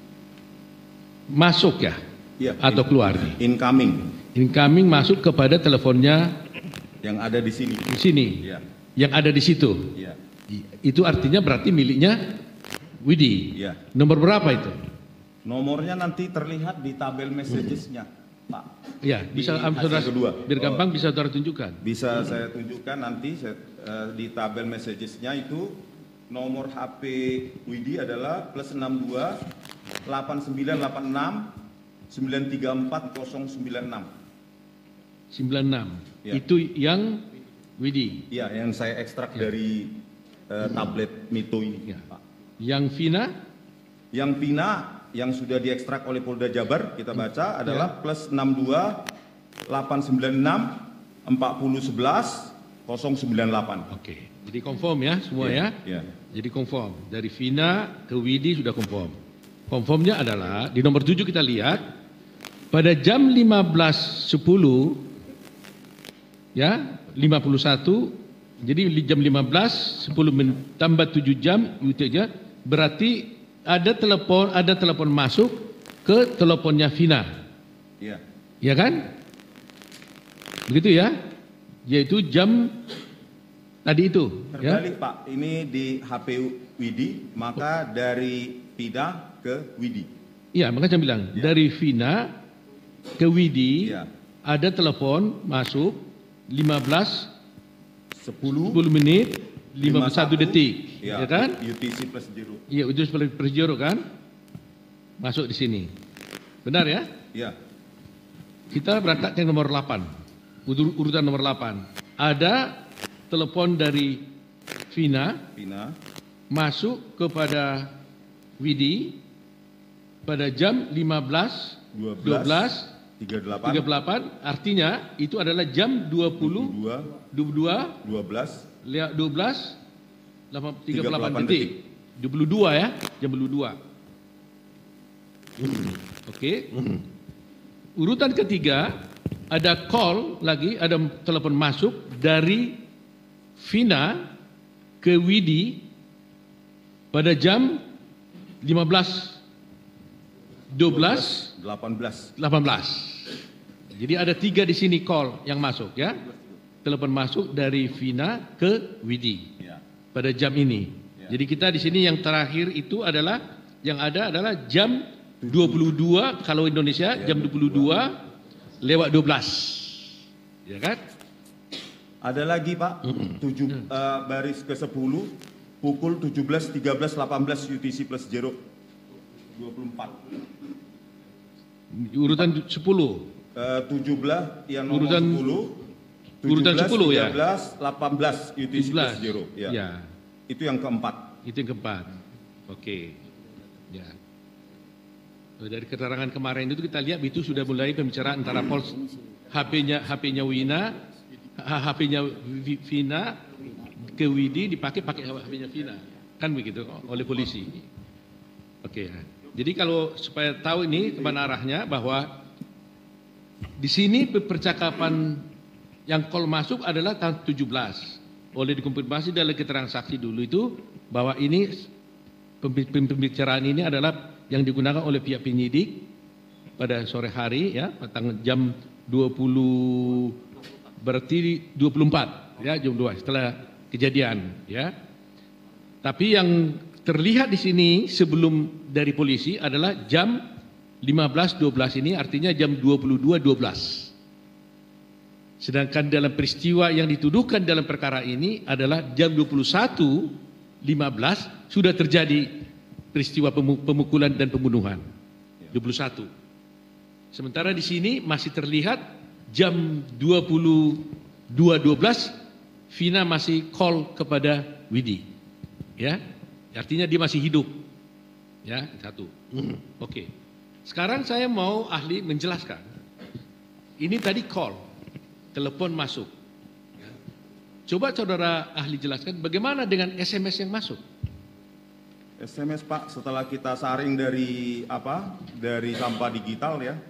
masuk, ya? Ya, atau keluar nih? Incoming. Incoming masuk kepada teleponnya yang ada di sini. Di sini. Ya. Yang ada di situ. Ya. Itu artinya berarti miliknya Widi. Ya. Nomor berapa itu? Nomornya nanti terlihat di tabel messages-nya, Pak. Ya, bisa saudara kedua. Biar gampang oh, bisa saudara tunjukkan. Bisa saya tunjukkan nanti saya, uh, di tabel messages-nya itu nomor H P Widi adalah plus enam dua delapan sembilan delapan enam sembilan tiga empat nol sembilan enam. sembilan enam. Ya. Itu yang Widi. Iya, yang saya ekstrak ya. dari Uh, tablet Mito ini, ya, Pak. Yang Vina? Yang Vina yang sudah diekstrak oleh Polda Jabar, kita baca adalah ya. plus enam dua delapan sembilan enam empat nol sebelas nol sembilan delapan. Oke, jadi confirm ya semua, ya. ya. ya. Jadi confirm dari Vina ke Widi sudah confirm. Confirmnya adalah di nomor tujuh kita lihat pada jam lima belas sepuluh, ya, lima puluh satu. Jadi jam lima belas, sepuluh menit tambah tujuh jam, itu aja. Berarti ada telepon, ada telepon masuk ke teleponnya Vina. Iya. Ya kan? Begitu ya? Yaitu jam tadi itu. Terbalik, ya? Pak. Ini di H P Widi, maka dari Vina ke Widi. Iya, makanya saya bilang ya. Dari Vina ke Widi ya. Ada telepon masuk lima belas sepuluh menit lima puluh satu detik, ya, ya kan? U T C plus zero. Iya, U T C plus zero kan? Masuk di sini. Benar ya? Iya. Kita berangkat ke nomor delapan. Urutan nomor delapan. Ada telepon dari Vina, Vina masuk kepada Widi pada jam lima belas dua belas tiga puluh delapan, artinya itu adalah jam dua puluh, dua puluh dua, dua belas, dua belas tiga puluh delapan detik. dua puluh dua ya, jam dua puluh dua. Oke. Urutan ketiga ada call lagi, ada telepon masuk dari Vina ke Widi pada jam lima belas dua belas delapan belas. delapan belas. Jadi ada tiga di sini call yang masuk ya. Telepon masuk dari Vina ke Widi pada jam ini. Jadi kita di sini yang terakhir itu adalah yang ada adalah jam dua puluh dua kalau Indonesia jam dua puluh dua lewat dua belas. Ya kan? Ada lagi Pak, tujuh, uh, baris ke sepuluh pukul tujuh belas tiga belas delapan belas U T C plus zero dua puluh empat. Urutan sepuluh. Uh, tujuh belas yang nomor Urutan, sepuluh. Urutan sepuluh ya. tiga belas delapan belas U T C plus zero. Ya. Ya. Itu yang keempat. Itu yang keempat. Oke. Ya. Dari keterangan kemarin itu kita lihat itu sudah mulai pembicaraan antara Pols H P-nya H P-nya Wina, H P-nya Vina ke Widi dipakai pakai H P-nya Vina. Kan begitu oleh polisi. Oke ya. Jadi kalau supaya tahu ini kemana arahnya bahwa di sini percakapan yang call masuk adalah tahun tujuh belas. Oleh dikonfirmasi dalam keterangan saksi dulu itu bahwa ini pembicaraan ini adalah yang digunakan oleh pihak penyidik pada sore hari ya, pada jam dua puluh berarti dua puluh empat ya, jam dua setelah kejadian ya. Tapi yang terlihat di sini sebelum dari polisi adalah jam lima belas dua belas ini artinya jam dua puluh dua dua belas. Sedangkan dalam peristiwa yang dituduhkan dalam perkara ini adalah jam dua puluh satu lima belas sudah terjadi peristiwa pemukulan dan pembunuhan. dua puluh satu. Sementara di sini masih terlihat jam dua puluh dua dua belas Vina masih call kepada Widi. Ya. Artinya dia masih hidup. Ya, satu. Oke. Okay. Sekarang saya mau ahli menjelaskan. Ini tadi call, telepon masuk. Coba saudara ahli jelaskan bagaimana dengan S M S yang masuk? S M S Pak, setelah kita saring dari apa? Dari sampah digital ya.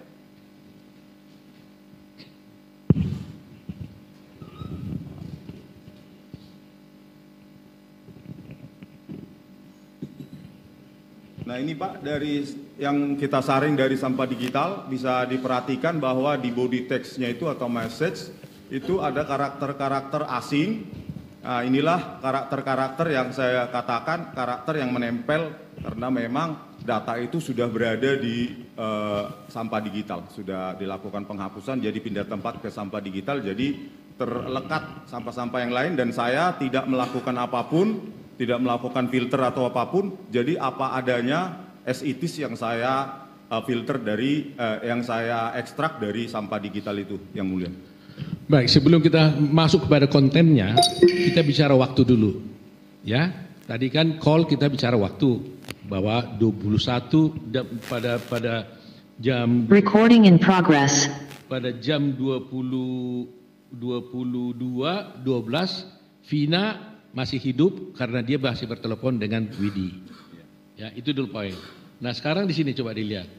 Nah ini Pak, dari yang kita saring dari sampah digital bisa diperhatikan bahwa di body text-nya itu atau message itu ada karakter-karakter asing. Nah inilah karakter-karakter yang saya katakan karakter yang menempel karena memang data itu sudah berada di uh, sampah digital. Sudah dilakukan penghapusan jadi pindah tempat ke sampah digital jadi terlekat sampah-sampah yang lain dan saya tidak melakukan apapun, tidak melakukan filter atau apapun. Jadi apa adanya as it is yang saya uh, filter dari uh, yang saya ekstrak dari sampah digital itu yang mulia. Baik, sebelum kita masuk kepada kontennya, kita bicara waktu dulu. Ya, tadi kan call kita bicara waktu bahwa dua puluh satu pada pada jam recording in progress. Pada jam dua puluh dua puluh dua dua belas Vina masih hidup karena dia masih bertelepon dengan Widi. Ya, itu dulu poin. Nah, sekarang di sini coba dilihat.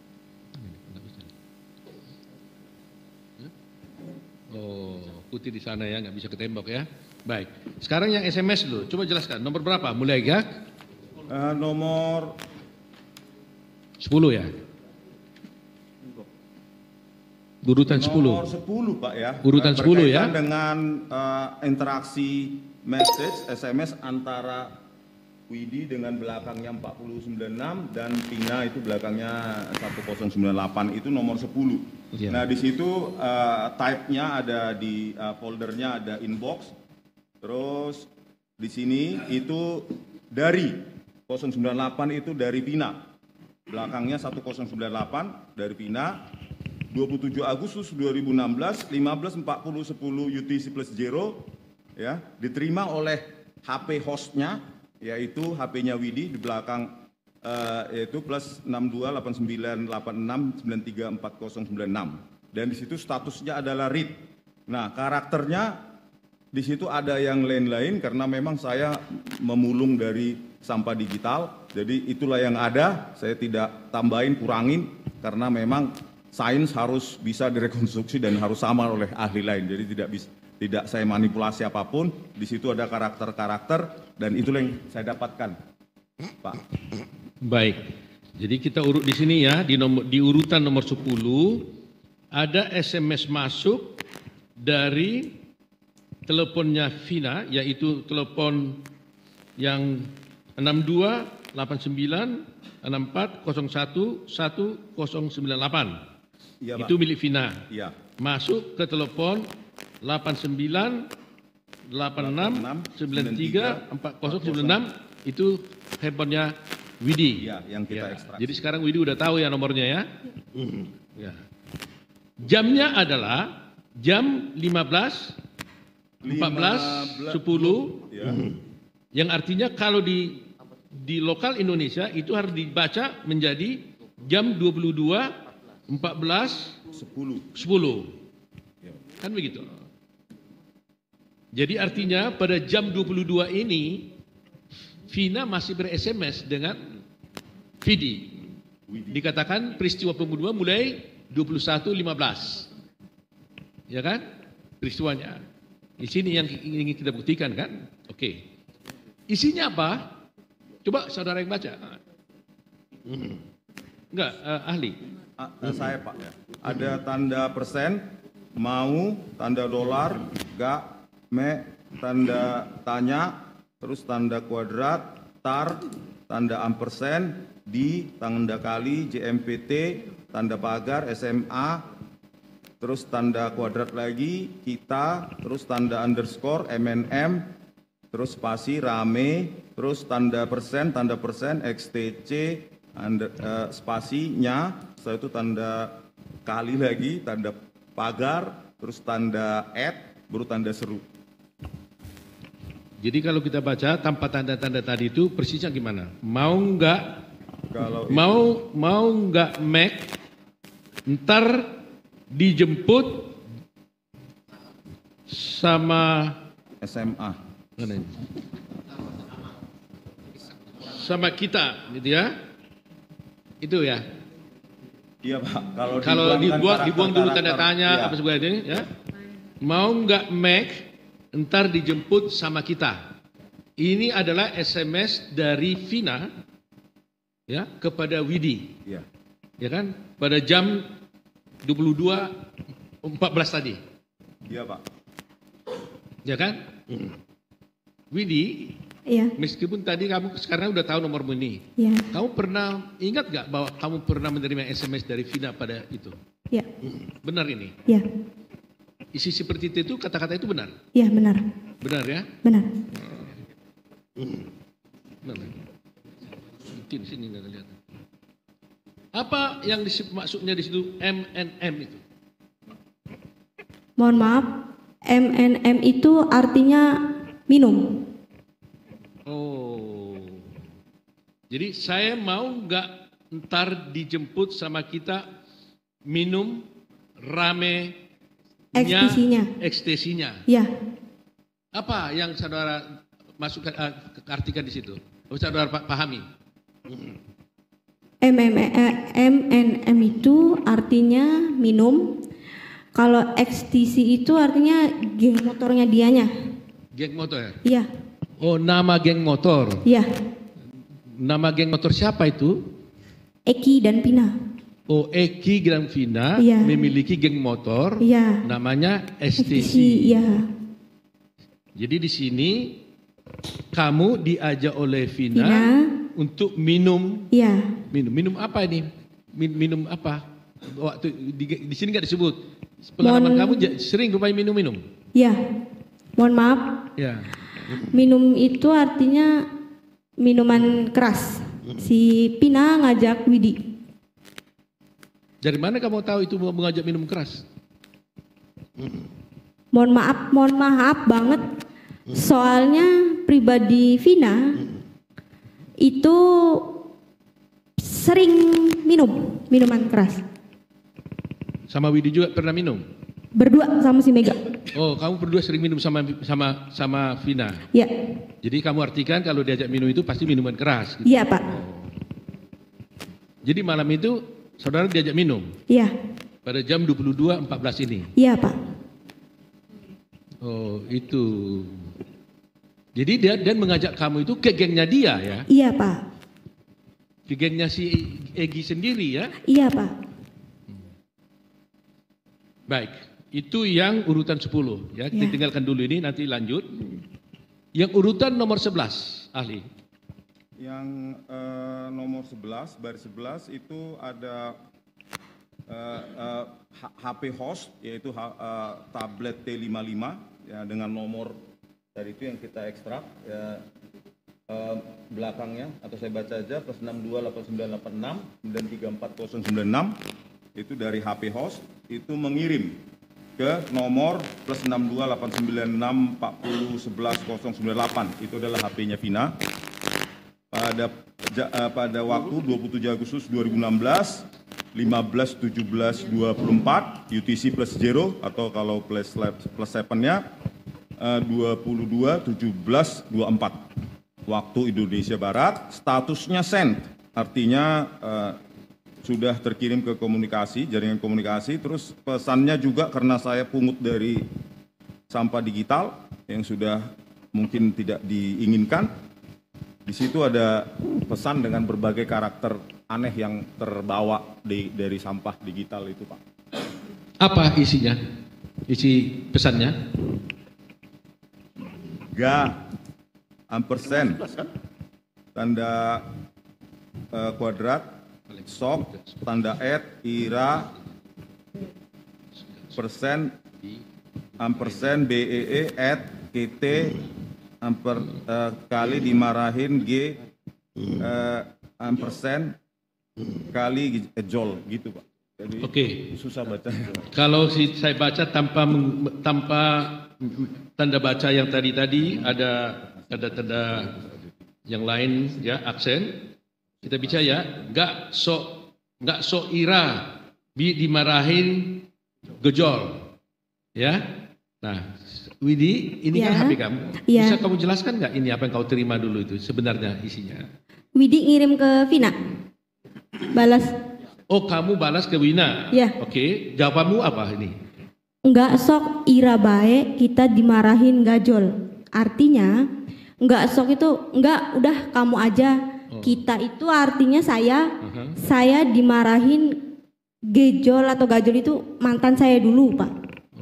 Oh, putih di sana ya, nggak bisa ketembok ya. Baik. Sekarang yang S M S dulu. Coba jelaskan. Nomor berapa? Mulai ya? Uh, nomor sepuluh ya. Urutan sepuluh. Nomor sepuluh Pak ya. Urutan sepuluh ya. Dengan uh, interaksi message S M S antara Widi dengan belakangnya empat nol sembilan enam dan Tina itu belakangnya satu nol sembilan delapan itu nomor sepuluh. Ya. Nah di situ uh, type-nya ada di uh, foldernya ada inbox. Terus di sini itu dari nol sembilan delapan itu dari Vina. Belakangnya satu nol sembilan delapan dari Vina. dua puluh tujuh Agustus dua ribu enam belas lima belas empat puluh sepuluh U T C plus zero ya diterima oleh H P hostnya yaitu H P-nya Widi di belakang uh, yaitu plus enam dua delapan sembilan delapan enam sembilan tiga empat nol sembilan enam dan di situ statusnya adalah read. Nah karakternya Di situ ada yang lain-lain karena memang saya memulung dari sampah digital, jadi itulah yang ada, saya tidak tambahin, kurangin, karena memang sains harus bisa direkonstruksi dan harus sama oleh ahli lain, jadi tidak bisa, tidak saya manipulasi apapun, di situ ada karakter-karakter, dan itulah yang saya dapatkan, Pak. Baik, jadi kita urut di sini ya, di, nomor, di urutan nomor sepuluh, ada S M S masuk dari teleponnya Vina, yaitu telepon yang enam dua delapan sembilan enam empat nol satu satu nol sembilan delapan. Iya, Pak. Itu milik Vina. Iya. Masuk ke telepon delapan sembilan delapan enam sembilan tiga empat nol sembilan enam, itu handphonenya Widi. Iya, yang kita Ya. ekstraksi. Jadi sekarang Widi udah tahu ya nomornya ya. Ya. Jamnya adalah jam lima belas empat belas sepuluh, Ya. yang artinya kalau di di lokal Indonesia itu harus dibaca menjadi jam dua puluh dua empat belas sepuluh. Kan begitu. Jadi artinya pada jam dua puluh dua ini Vina masih ber-S M S dengan Vidi. Dikatakan peristiwa pembunuhan mulai dua puluh satu lima belas. Ya kan? Peristiwanya. Di sini yang ingin kita buktikan kan? Oke. Isinya apa? Coba saudara yang baca. Enggak, uh, ahli. Ah, saya Pak. Ada tanda persen, mau, tanda dolar, gak, me, tanda tanya, terus tanda kuadrat, tar, tanda ampersen, di, tanda kali, J M P T, tanda pagar, S M A, terus tanda kuadrat lagi, kita, terus tanda underscore, M N M, terus spasi, rame, terus tanda persen, tanda persen, X T C, under, uh, spasinya, setelah itu tanda kali lagi, tanda pagar, terus tanda add, baru tanda seru. Jadi kalau kita baca tanpa tanda-tanda tadi itu persisnya gimana? Mau enggak? Kalau mau mau enggak Mac? Ntar dijemput sama S M A. mana ini? Sama kita, gitu ya? Itu ya. Iya Pak. Kalau, Kalau dibuang, dibuang dulu tanda karakter, tanya iya. apa sebagainya, ya. Mau enggak Mac? Ntar dijemput sama kita. Ini adalah S M S dari Vina, ya, kepada Widi. Iya. Ya kan? Pada jam dua puluh dua empat belas tadi. Iya Pak. Ya kan? Widi, Iya, meskipun tadi kamu sekarang udah tahu nomormu ini. iya, Kamu pernah ingat gak bahwa kamu pernah menerima S M S dari Vina pada itu? iya, Benar ini? iya, Isi seperti itu, kata-kata itu benar? iya benar, Benar ya? benar. Benar. Di sini nggak kelihatan. Apa yang disebut, maksudnya di situ M N M itu? Mohon maaf, M N M itu artinya minum. Oh, jadi saya mau nggak ntar dijemput sama kita minum rame Ekstasinya. ekstasinya. Iya, Apa yang saudara masukkan, uh, artikan di situ? Oh, saudara pahami? M M M N M itu artinya minum. Kalau ekstasi itu artinya geng motornya dianya. Geng motor. Iya, Oh, nama geng motor. iya. Nama geng motor siapa itu? Eki dan Pina. Oh, Eki dan Vina Iya. memiliki geng motor. Iya. Namanya S T C. Iya. Jadi di sini kamu diajak oleh Vina, Vina. untuk minum. Iya. Minum, minum apa ini? Min- Minum apa? Waktu di, di sini nggak disebut. Pengalaman Mon- kamu ja- sering rupanya minum-minum. Iya. Mohon maaf, Ya. minum itu artinya minuman keras. Si Pina ngajak Widi. Dari mana kamu tahu itu mau mengajak minum keras? Mohon maaf, mohon maaf banget. Soalnya pribadi Vina itu sering minum minuman keras. Sama Widi juga pernah minum? Berdua sama si Mega. Oh, kamu berdua sering minum sama sama sama Vina. Ya. Jadi kamu artikan kalau diajak minum itu pasti minuman keras. Gitu. Iya, Pak. Jadi malam itu saudara diajak minum. Iya. Pada jam dua puluh dua empat belas ini. Iya, Pak. Oh, itu. Jadi dia dan mengajak kamu itu ke gengnya dia ya? Iya, Pak. Ke gengnya si Egi sendiri ya? Iya, Pak. Baik, itu yang urutan sepuluh ya. Kita Ya. tinggalkan dulu ini, nanti lanjut. Yang urutan nomor sebelas, ahli. Yang eh, nomor sebelas, baris sebelas itu ada eh, eh, H P host, yaitu ha- eh, tablet T lima puluh lima ya, dengan nomor dari itu yang kita ekstrak ya, eh, belakangnya, atau saya baca aja, plus enam dua delapan sembilan delapan enam dan tiga empat nol sembilan enam, itu dari H P host, itu mengirim ke nomor plus enam dua delapan sembilan enam empat nol satu satu nol sembilan delapan, itu adalah H P-nya Vina. Pada ja- eh, pada waktu dua puluh tujuh Agustus dua ribu enam belas, lima belas tujuh belas dua puluh empat, U T C plus zero, atau kalau plus plus seven-nya eh, dua puluh dua tujuh belas dua puluh empat waktu Indonesia Barat. Statusnya sent, artinya eh, sudah terkirim ke komunikasi, jaringan komunikasi. Terus pesannya juga karena saya pungut dari sampah digital yang sudah mungkin tidak diinginkan. Di situ ada pesan dengan berbagai karakter aneh yang terbawa di, dari sampah digital itu, Pak. Apa isinya? Isi pesannya? Ga, ampersand, tanda eh, kuadrat, sok, tanda et, ira, persen, ampersand, B E E, et, kt, amper, eh, kali dimarahin, G, eh, ampersand, kali jol, gitu Pak. Jadi Oke. susah baca. Kalau si, saya baca tanpa meng- tanpa tanda baca yang tadi-tadi, ada tanda-tanda yang lain ya, aksen. Kita bicara ya, nggak sok nggak sok ira, bi dimarahin gejol, ya. Nah, Widi, ini kan Ya. H P kamu. Ya. Bisa kamu jelaskan nggak ini apa yang kau terima dulu itu sebenarnya isinya? Widi ngirim ke Vina. Balas, Oh, kamu balas ke Wina. Ya. Oke, jawabanmu apa ini? enggak sok ira bae kita dimarahin gajol. Artinya, enggak sok itu, enggak udah kamu aja. Oh. Kita itu artinya saya, Aha. saya dimarahin gejol atau gajol itu mantan saya dulu, Pak.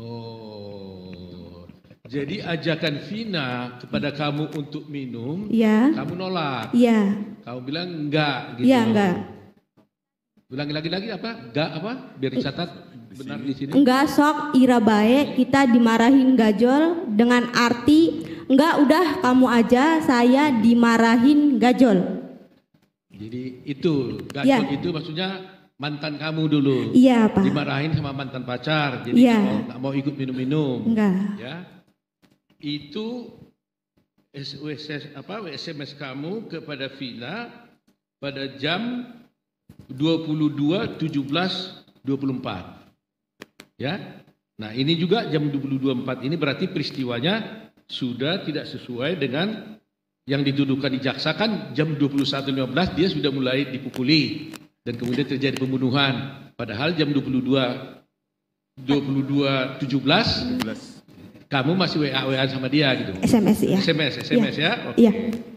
Oh, jadi ajakan Vina kepada kamu untuk minum, Iya, kamu nolak. iya, Kamu bilang enggak gitu. iya enggak. Ulangi lagi-lagi apa? Enggak apa? Biar dicatat benar di sini. Enggak sok ira bae kita dimarahin gajol dengan arti enggak udah kamu aja saya dimarahin gajol. Jadi itu gajol Ya. itu maksudnya mantan kamu dulu. Iya, Pak. Dimarahin sama mantan pacar. Jadi Iya. nggak mau, nggak mau ikut minum-minum. Enggak. Ya. Itu S W S apa S M S kamu kepada Vina pada jam dua puluh dua tujuh belas dua puluh empat. Ya. Nah, ini juga jam dua puluh dua empat ini berarti peristiwanya sudah tidak sesuai dengan yang dituduhkan di jaksa. Kan jam dua puluh satu lima belas dia sudah mulai dipukuli dan kemudian terjadi pembunuhan. Padahal jam dua puluh dua tujuh belas kamu masih W A W A sama dia gitu. S M S ya. S M S, S M S ya. Oke. Iya.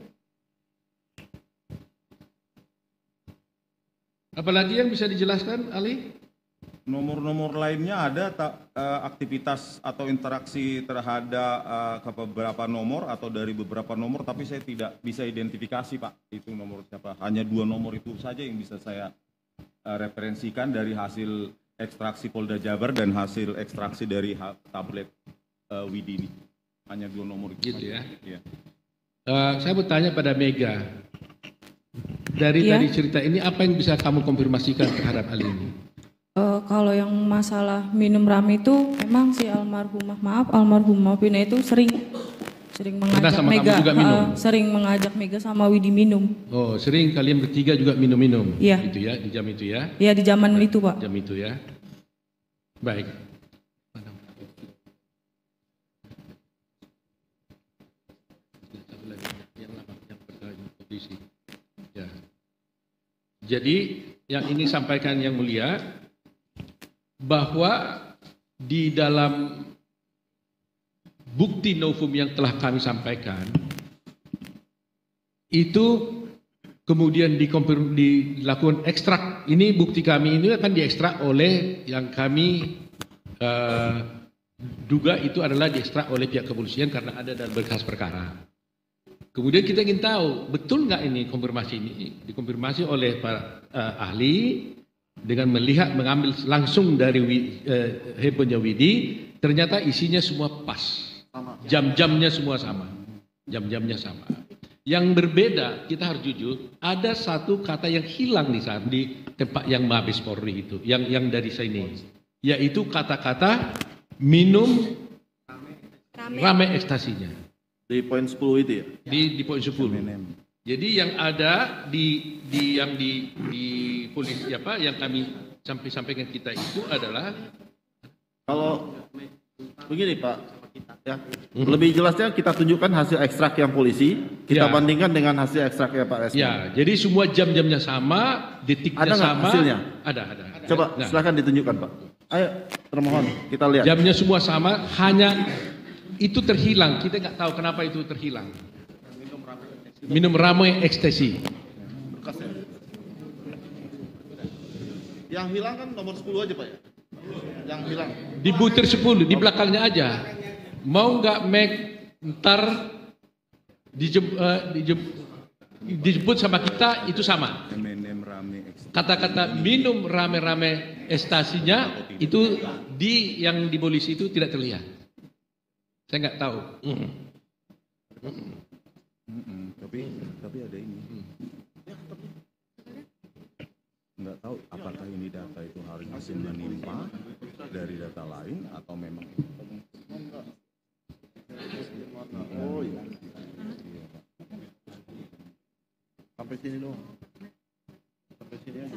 Apalagi yang bisa dijelaskan, Ali? Nomor-nomor lainnya ada tak, eh, aktivitas atau interaksi terhadap eh, ke beberapa nomor atau dari beberapa nomor, tapi saya tidak bisa identifikasi Pak itu nomor siapa. Hanya dua nomor itu saja yang bisa saya eh, referensikan dari hasil ekstraksi Polda Jabar dan hasil ekstraksi dari ha- tablet eh, Widi ini. Hanya dua nomor itu. Gitu saja. ya. Iya. Eh, saya bertanya pada Mega. Dari Iya. tadi cerita ini apa yang bisa kamu konfirmasikan terhadap Ali ini? Eh, kalau yang masalah minum rame itu memang si almarhumah maaf almarhumah Vina itu sering sering mengajak sama kamu Mega juga minum? eh, sering mengajak Mega sama Widi minum. Oh, sering kalian bertiga juga minum-minum? Iya. Gitu ya, di jam itu ya? Ya di zaman itu Pak. Jam itu ya. Baik. Jadi yang ini sampaikan Yang Mulia, bahwa di dalam bukti novum yang telah kami sampaikan, itu kemudian dikonfirm, dilakukan ekstrak. Ini bukti kami ini akan diekstrak oleh yang kami uh, duga itu adalah diekstrak oleh pihak kepolisian karena ada dalam berkas perkara. Kemudian kita ingin tahu, betul nggak ini konfirmasi ini? Dikonfirmasi oleh para uh, ahli dengan melihat, mengambil langsung dari uh, handphonenya Widi, ternyata isinya semua pas. Jam-jamnya semua sama. Jam-jamnya sama. Yang berbeda, kita harus jujur, ada satu kata yang hilang di saat di tempat yang Mabes Polri itu, yang yang dari sini, yaitu kata-kata minum rame, rame ekstasinya. Di poin sepuluh itu ya? Di di poin sepuluh. Jadi yang ada di di yang di di polisi apa yang kami sampai sampaikan kita itu adalah, kalau begini Pak, ya, lebih jelasnya kita tunjukkan hasil ekstrak yang polisi, kita ya. bandingkan dengan hasil ekstrak yang Pak Resman. Ya, jadi semua jam-jamnya sama, detiknya ada sama. Hasilnya? Ada, ada. Coba nah. silakan ditunjukkan Pak. Ayo, termohon kita lihat. Jamnya semua sama, hanya itu terhilang. Kita nggak tahu kenapa itu terhilang. Minum rame ekstasi. Yang hilang kan nomor sepuluh aja Pak ya? Yang hilang. Di butir sepuluh, di belakangnya aja. Mau nggak make ntar dijem, uh, dijem, dijemput sama kita itu sama. Kata-kata minum rame-rame ekstasinya itu di yang di polisi itu tidak terlihat. Saya nggak tahu. Mm. Mm-mm, tapi tapi ada ini. Nggak tahu apakah ini data itu harus menimpa dari data lain atau memang oh iya. Sampai sini dong. Sampai sini aja.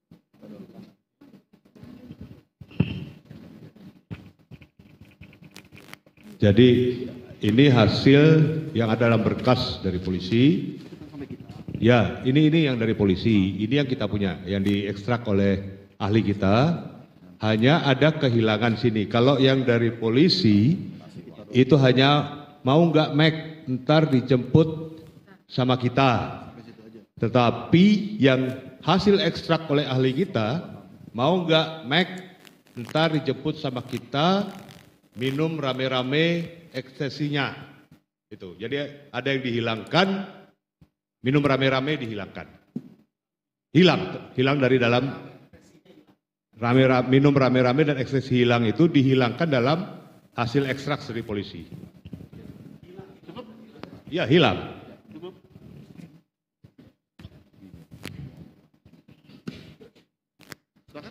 Jadi ini hasil yang ada dalam berkas dari polisi. Ya, ini ini yang dari polisi. Ini yang kita punya, yang diekstrak oleh ahli kita. Hanya ada kehilangan sini. Kalau yang dari polisi itu hanya mau nggak Mac ntar dijemput sama kita. Tetapi yang hasil ekstrak oleh ahli kita mau nggak Mac ntar dijemput sama kita, minum rame-rame ekstasinya. Itu. Jadi ada yang dihilangkan, minum rame-rame dihilangkan. Hilang, hilang dari dalam rame-rame, minum rame-rame dan ekstasi hilang itu dihilangkan dalam hasil ekstrak dari polisi. Ya, hilang. Silakan.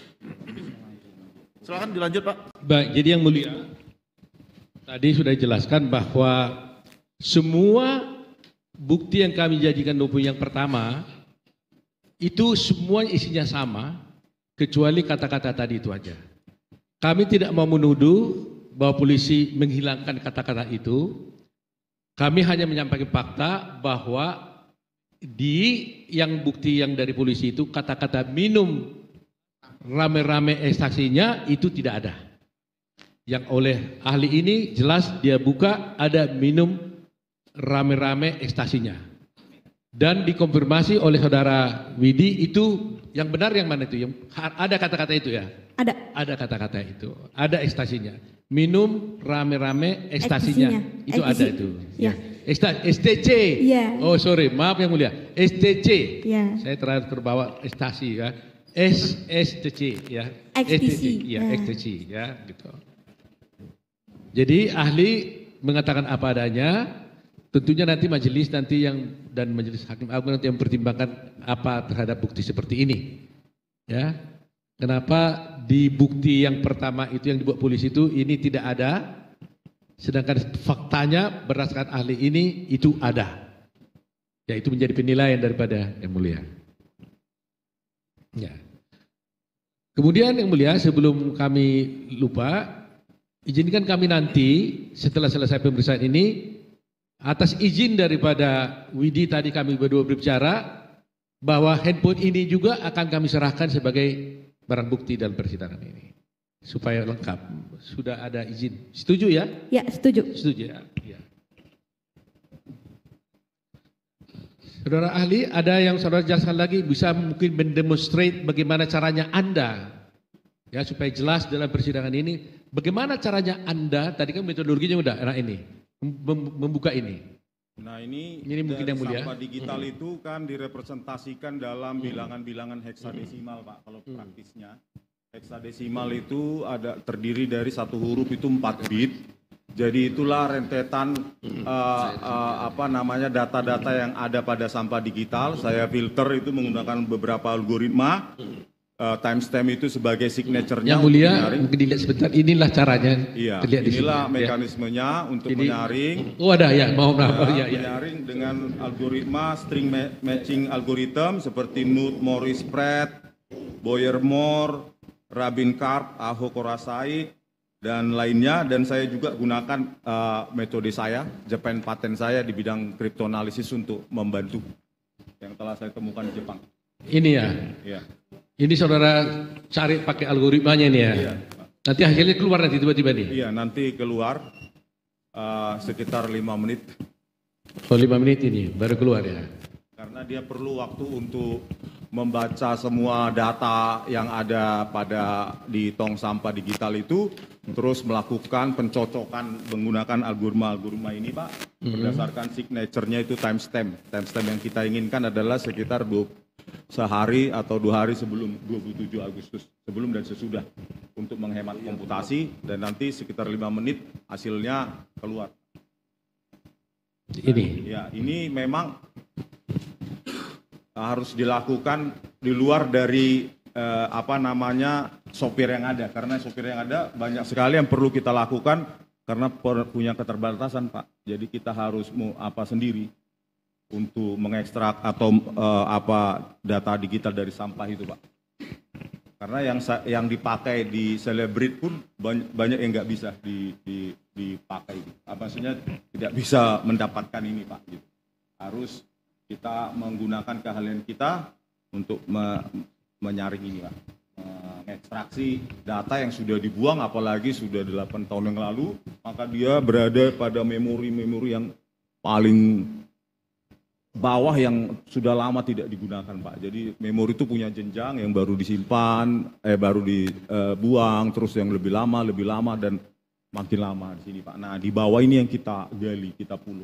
Silakan dilanjut Pak. Baik, jadi yang mulia, tadi sudah dijelaskan bahwa semua bukti yang kami jadikan novum yang pertama itu semua isinya sama kecuali kata-kata tadi itu aja. Kami tidak mau menuduh bahwa polisi menghilangkan kata-kata itu. Kami hanya menyampaikan fakta bahwa di yang bukti yang dari polisi itu kata-kata minum rame-rame ekstasinya itu tidak ada. Yang oleh ahli ini jelas dia buka ada minum rame-rame ekstasinya. Dan dikonfirmasi oleh saudara Widi itu yang benar yang mana itu? Yang ada kata-kata itu ya? Ada. Ada kata-kata itu. Ada ekstasinya. Minum rame-rame ekstasinya. Ekstasinya. Itu Ekstasi. ada itu. Ya. S T C. Ya. Oh sorry, maaf yang mulia. S T C. Ya. Saya terlalu terbawa ekstasi ya. S S T C ya. Ekstasi. Ya, Ya. ekstasi ya gitu. Jadi ahli mengatakan apa adanya. Tentunya nanti majelis nanti yang dan majelis hakim agung nanti yang mempertimbangkan apa terhadap bukti seperti ini. Ya. Kenapa di bukti yang pertama itu yang dibuat polisi itu ini tidak ada, sedangkan faktanya berdasarkan ahli ini itu ada. Ya itu menjadi penilaian daripada yang mulia. Ya. Kemudian yang mulia sebelum kami lupa, izinkan kami nanti setelah selesai pemeriksaan ini atas izin daripada Widi tadi kami berdua berbicara, bahwa handphone ini juga akan kami serahkan sebagai barang bukti dalam persidangan ini. Supaya lengkap. Sudah ada izin. Setuju ya? Ya, setuju. Setuju ya. Ya. Saudara ahli, ada yang saudara jelaskan lagi, bisa mungkin mendemonstrate bagaimana caranya Anda, ya supaya jelas dalam persidangan ini, bagaimana caranya Anda, tadi kan metodologinya udah enak ini, membuka ini. Nah ini, ini mungkin yang mulia. Sampah digital hmm. itu kan direpresentasikan dalam bilangan-bilangan heksadesimal Pak, kalau praktisnya. Heksadesimal itu ada terdiri dari satu huruf itu empat bit. Jadi itulah rentetan uh, uh, apa namanya data-data yang ada pada sampah digital. Saya filter itu menggunakan beberapa algoritma. Uh, timestamp itu sebagai signature-nya. Yang mulia, mungkin dilihat sebentar. Inilah caranya. Iya. Terlihat inilah di sini, mekanismenya ya. Untuk ini, menyaring. Oh ada ya, mau ya, ya, ya. Menyaring dengan algoritma string ma matching algorithm seperti Nut, Morris, Pratt, Boyer-Moore, Rabin-Karp, Aho-Korasaid, dan lainnya. Dan saya juga gunakan uh, metode saya, Japan patent saya di bidang kriptoanalisis untuk membantu yang telah saya temukan di Jepang. Ini ya? Iya. Ini saudara cari pakai algoritmanya ini ya? Iya. Nanti hasilnya keluar nanti tiba-tiba nih? Iya, nanti keluar uh, sekitar lima menit. Oh lima menit ini, baru keluar ya? Karena dia perlu waktu untuk membaca semua data yang ada pada di tong sampah digital itu, terus melakukan pencocokan menggunakan algoritma-algoritma ini Pak, mm-hmm. berdasarkan signature-nya itu timestamp. Timestamp yang kita inginkan adalah sekitar dua, sehari atau dua hari sebelum dua puluh tujuh Agustus, sebelum dan sesudah, untuk menghemat komputasi, dan nanti sekitar lima menit hasilnya keluar. Ini? Ya, ini memang harus dilakukan di luar dari eh, apa namanya sopir yang ada, karena sopir yang ada banyak sekali yang perlu kita lakukan karena punya keterbatasan Pak. Jadi kita harus mau apa sendiri untuk mengekstrak atau eh, apa data digital dari sampah itu Pak. Karena yang yang dipakai di Celebrit pun banyak, banyak yang nggak bisa di, di, dipakai. Apa maksudnya tidak bisa mendapatkan ini Pak. Gitu. Harus kita menggunakan keahlian kita untuk me, menyaring ini Pak. Mengekstraksi data yang sudah dibuang, apalagi sudah delapan tahun yang lalu, maka dia berada pada memori-memori yang paling bawah yang sudah lama tidak digunakan Pak. Jadi memori itu punya jenjang yang baru disimpan, eh baru dibuang, terus yang lebih lama, lebih lama, dan makin lama di sini Pak. Nah di bawah ini yang kita gali, kita pulung.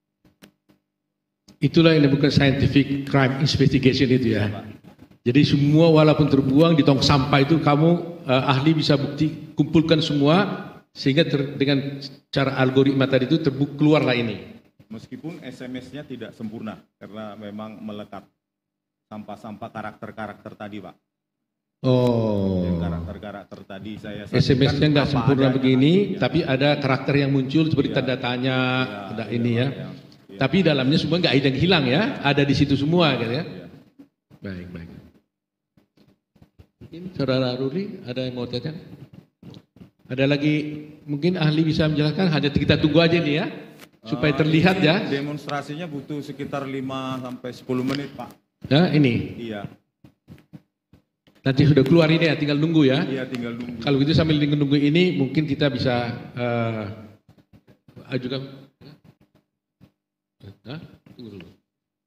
Itulah yang disebut scientific crime investigation itu ya. ya Jadi semua walaupun terbuang di tong sampah itu kamu uh, ahli bisa bukti, kumpulkan semua sehingga ter, dengan cara algoritma tadi itu terbuk keluarlah ini. Meskipun S M S-nya tidak sempurna karena memang melekat sampah-sampah karakter-karakter tadi Pak. Oh. Karakter-karakter tadi saya S M S-nya nggak sempurna begini, ya. Tapi ada karakter yang muncul seperti ya. Tanda tanya, ya, ada ini ya. ya. Ya. Tapi dalamnya semua nggak ada yang hilang ya, ada di situ semua gitu ya. ya. Baik, baik. Mungkin Saudara Ruli ada yang mau tanya? Ada lagi mungkin ahli bisa menjelaskan, hanya kita tunggu aja nih ya. Supaya terlihat uh, ya. Demonstrasinya butuh sekitar lima sampai sepuluh menit Pak. Ya ini? Iya. Nanti sudah keluar ini ya, tinggal nunggu ya? Iya tinggal nunggu. Kalau gitu sambil nunggu ini mungkin kita bisa uh, ajukan. Nah, tunggu dulu.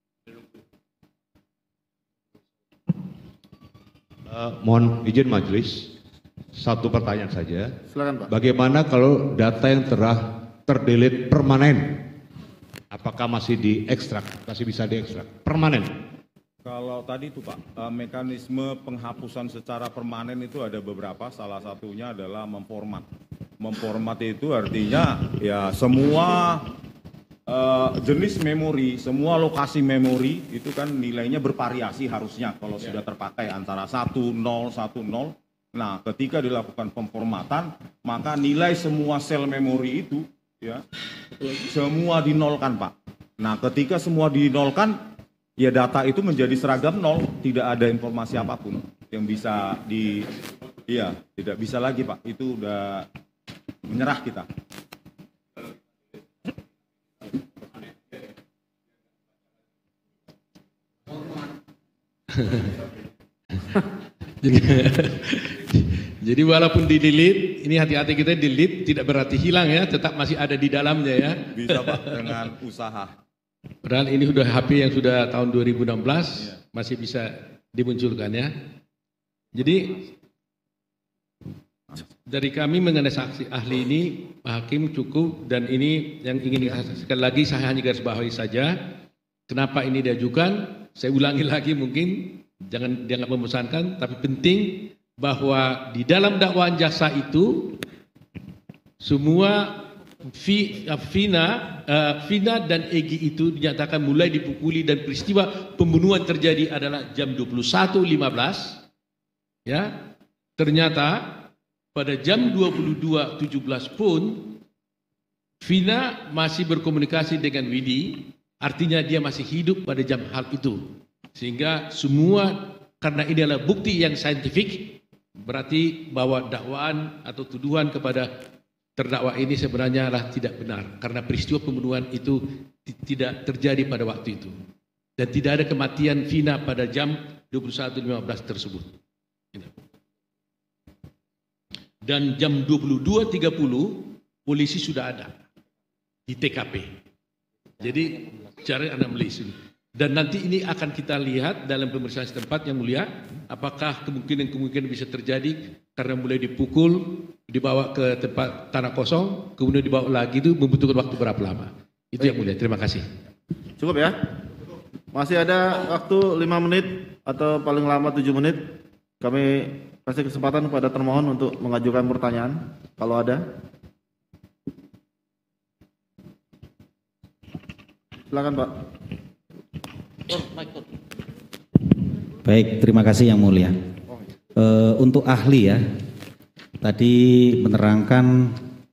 Uh, mohon izin majelis, satu pertanyaan saja. Silakan Pak. Bagaimana kalau data yang telah terdelete permanen? Apakah masih diekstrak? Masih bisa diekstrak? Permanen? Kalau tadi itu Pak, mekanisme penghapusan secara permanen itu ada beberapa. Salah satunya adalah memformat. Memformat itu artinya ya semua uh, jenis memori, semua lokasi memori itu kan nilainya bervariasi harusnya kalau ya. Sudah terpakai antara satu, nol, satu, nol. Nah ketika dilakukan pemformatan, maka nilai semua sel memori itu ya semua dinolkan Pak. Nah ketika semua dinolkan, ya data itu menjadi seragam nol, tidak ada informasi apapun yang bisa di, iya tidak bisa lagi Pak, itu udah menyerah kita. jadi, jadi walaupun di delete, ini hati-hati kita delete tidak berarti hilang ya, tetap masih ada di dalamnya ya. Bisa Pak dengan usaha. Padahal ini sudah H P yang sudah tahun dua ribu enam belas, ya. Masih bisa dimunculkan ya. Jadi dari kami mengenai saksi ahli ini, Pak Hakim cukup, dan ini yang ingin sekali lagi saya hanya garis bawahi saja. Kenapa ini diajukan? Saya ulangi lagi mungkin, jangan dianggap membosankan, tapi penting bahwa di dalam dakwaan jaksa itu semua Vina, uh, Vina dan Egy itu dinyatakan mulai dipukuli dan peristiwa pembunuhan terjadi adalah jam dua puluh satu lima belas. Ya, ternyata pada jam dua puluh dua tujuh belas pun Vina masih berkomunikasi dengan Widi, artinya dia masih hidup pada jam hal itu. Sehingga semua, karena ini adalah bukti yang saintifik, berarti bahwa dakwaan atau tuduhan kepada terdakwa ini sebenarnya adalah tidak benar, karena peristiwa pembunuhan itu tidak terjadi pada waktu itu, dan tidak ada kematian Vina pada jam dua puluh satu lima belas tersebut. Dan jam dua puluh dua tiga puluh polisi sudah ada di T K P. Jadi cari anomalis ini. Dan nanti ini akan kita lihat dalam pemeriksaan setempat yang mulia, apakah kemungkinan-kemungkinan bisa terjadi karena mulai dipukul, dibawa ke tempat tanah kosong, kemudian dibawa lagi, itu membutuhkan waktu berapa lama. Itu yang mulia, terima kasih. Cukup ya? Masih ada waktu lima menit atau paling lama tujuh menit. Kami kasih kesempatan kepada termohon untuk mengajukan pertanyaan, kalau ada. Silakan Pak. Baik, terima kasih Yang Mulia. E, untuk ahli ya, tadi menerangkan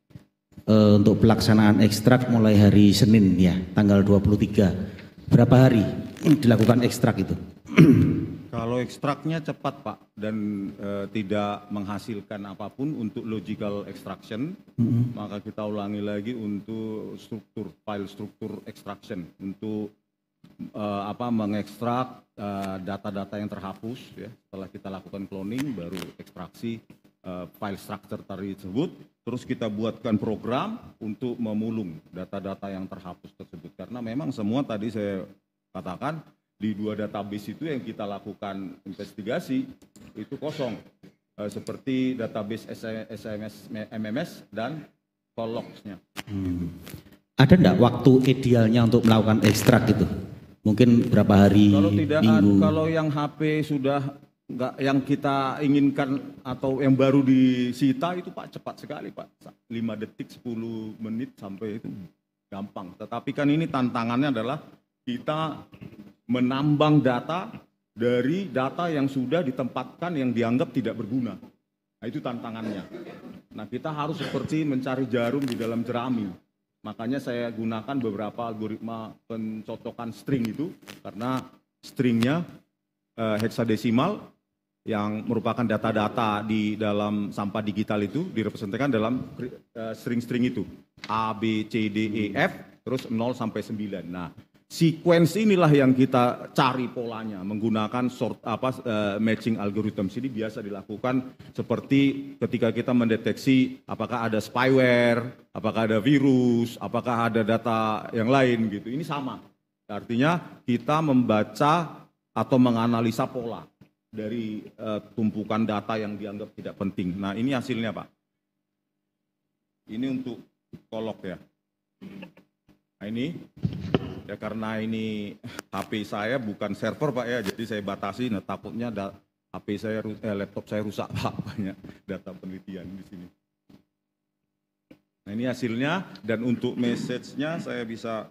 e, untuk pelaksanaan ekstrak mulai hari Senin ya, tanggal dua puluh tiga. Berapa hari dilakukan ekstrak itu? Kalau ekstraknya cepat Pak, dan e, tidak menghasilkan apapun untuk logical extraction, mm-hmm. maka kita ulangi lagi untuk struktur, file struktur extraction, untuk Uh, apa mengekstrak uh, data-data yang terhapus ya. Setelah kita lakukan cloning baru ekstraksi uh, file structure tadi tersebut, terus kita buatkan program untuk memulung data-data yang terhapus tersebut, karena memang semua tadi saya katakan di dua database itu yang kita lakukan investigasi itu kosong, uh, seperti database S M S, M M S dan call logs-nya. Hmm. Ada enggak waktu idealnya untuk melakukan ekstrak itu? Mungkin berapa hari, kalau tidak minggu? Kalau yang H P sudah enggak, yang kita inginkan atau yang baru disita itu Pak cepat sekali Pak, lima detik sepuluh menit sampai itu gampang. Tetapi kan ini tantangannya adalah kita menambang data dari data yang sudah ditempatkan yang dianggap tidak berguna. Nah itu tantangannya. Nah kita harus seperti mencari jarum di dalam jerami. Makanya saya gunakan beberapa algoritma pencocokan string itu, karena stringnya eh, heksadesimal yang merupakan data-data di dalam sampah digital itu direpresentasikan dalam eh, string-string itu A, B, C, D, E, F, terus nol sampai sembilan. Nah, sequence inilah yang kita cari polanya menggunakan sort apa uh, matching algorithm. Ini biasa dilakukan seperti ketika kita mendeteksi apakah ada spyware, apakah ada virus, apakah ada data yang lain gitu. Ini sama. Artinya kita membaca atau menganalisa pola dari uh, tumpukan data yang dianggap tidak penting. Nah, ini hasilnya, Pak. Ini untuk kolok ya. Nah, ini ya karena ini H P saya bukan server Pak ya, jadi saya batasi. Nah takutnya da, H P saya, eh, laptop saya rusak Pak, banyak data penelitian di sini. Nah ini hasilnya, dan untuk message-nya saya bisa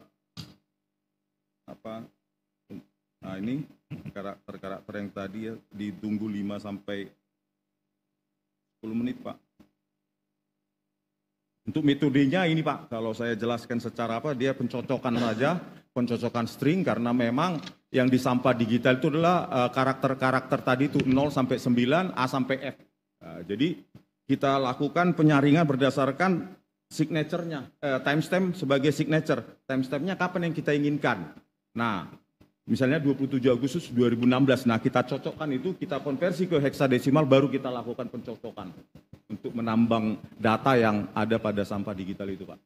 apa? Nah ini karakter-karakter yang tadi ya ditunggu lima sampai sepuluh menit Pak. Untuk metodenya ini Pak, kalau saya jelaskan secara apa, dia pencocokan saja, pencocokan string, karena memang yang di sampah digital itu adalah karakter-karakter uh, tadi itu nol sampai sembilan, A sampai F. Uh, jadi kita lakukan penyaringan berdasarkan signature-nya, uh, timestamp sebagai signature. Timestamp-nya kapan yang kita inginkan. Nah, Misalnya dua puluh tujuh Agustus dua ribu enam belas. Nah, kita cocokkan itu, kita konversi ke heksadesimal, baru kita lakukan pencocokan untuk menambang data yang ada pada sampah digital itu, Pak.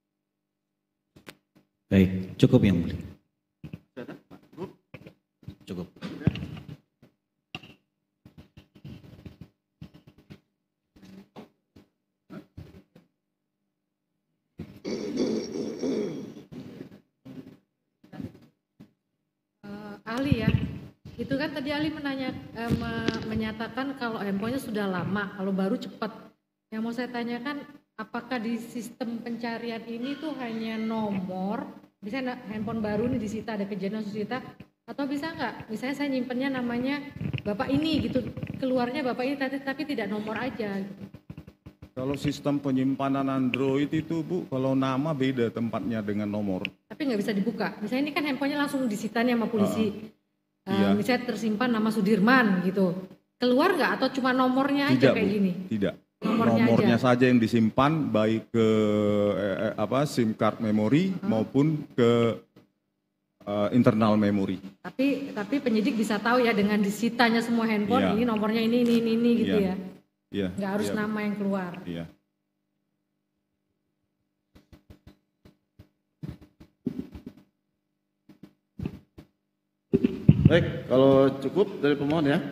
Baik, cukup yang mulia. Cukup. Ahli ya, itu kan tadi ahli menanya, eh, me- menyatakan kalau handphonenya sudah lama, kalau baru cepat. Yang mau saya tanyakan, apakah di sistem pencarian ini tuh hanya nomor, misalnya handphone baru nih disita, ada kejadian disita, atau bisa nggak, misalnya saya nyimpennya namanya bapak ini gitu, keluarnya bapak ini tapi, tapi tidak nomor aja. Gitu. Kalau sistem penyimpanan Android itu, Bu, kalau nama beda tempatnya dengan nomor. Tapi nggak bisa dibuka. Misalnya ini kan handphonenya langsung disita nih sama polisi. Uh, iya. Misalnya tersimpan nama Sudirman gitu. Keluar nggak atau cuma nomornya aja Tidak, kayak Bu. gini? Tidak. Nomornya, Nomornya aja. saja yang disimpan, baik ke eh, apa SIM card memori Uh. maupun ke eh, internal memori. Tapi tapi penyidik bisa tahu ya dengan disitanya semua handphone, Iya. ini nomornya ini ini ini, ini gitu Iya. ya. Iya. Nggak harus iya. nama yang keluar. Iya. Baik, kalau cukup dari pemohon ya.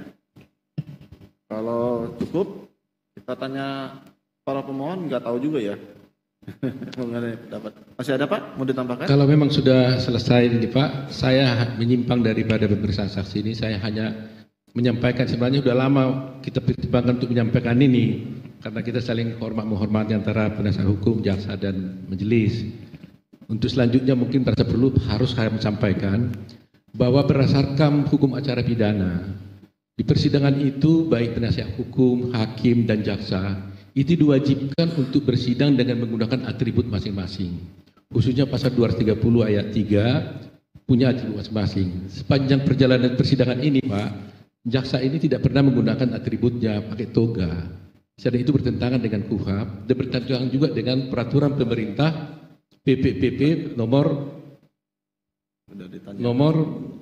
Kalau cukup, kita tanya para pemohon, nggak tahu juga ya. Mengenai pendapat. Masih ada Pak? Mau ditambahkan? Kalau memang sudah selesai ini Pak, saya menyimpang daripada pemeriksaan saksi ini, saya hanya menyampaikan, sebenarnya sudah lama kita pertimbangkan untuk menyampaikan ini, karena kita saling hormat menghormati antara penasihat hukum, jaksa dan majelis. Untuk selanjutnya mungkin merasa perlu harus saya menyampaikan bahwa berdasarkan hukum acara pidana, di persidangan itu baik penasihat hukum, hakim dan jaksa itu diwajibkan untuk bersidang dengan menggunakan atribut masing-masing. Khususnya pasal dua ratus tiga puluh ayat tiga punya atribut masing-masing. Sepanjang perjalanan persidangan ini Pak, jaksa ini tidak pernah menggunakan atributnya pakai toga. Sedang itu bertentangan dengan K U H A P dan bertentangan juga dengan peraturan pemerintah P P P P nomor nomor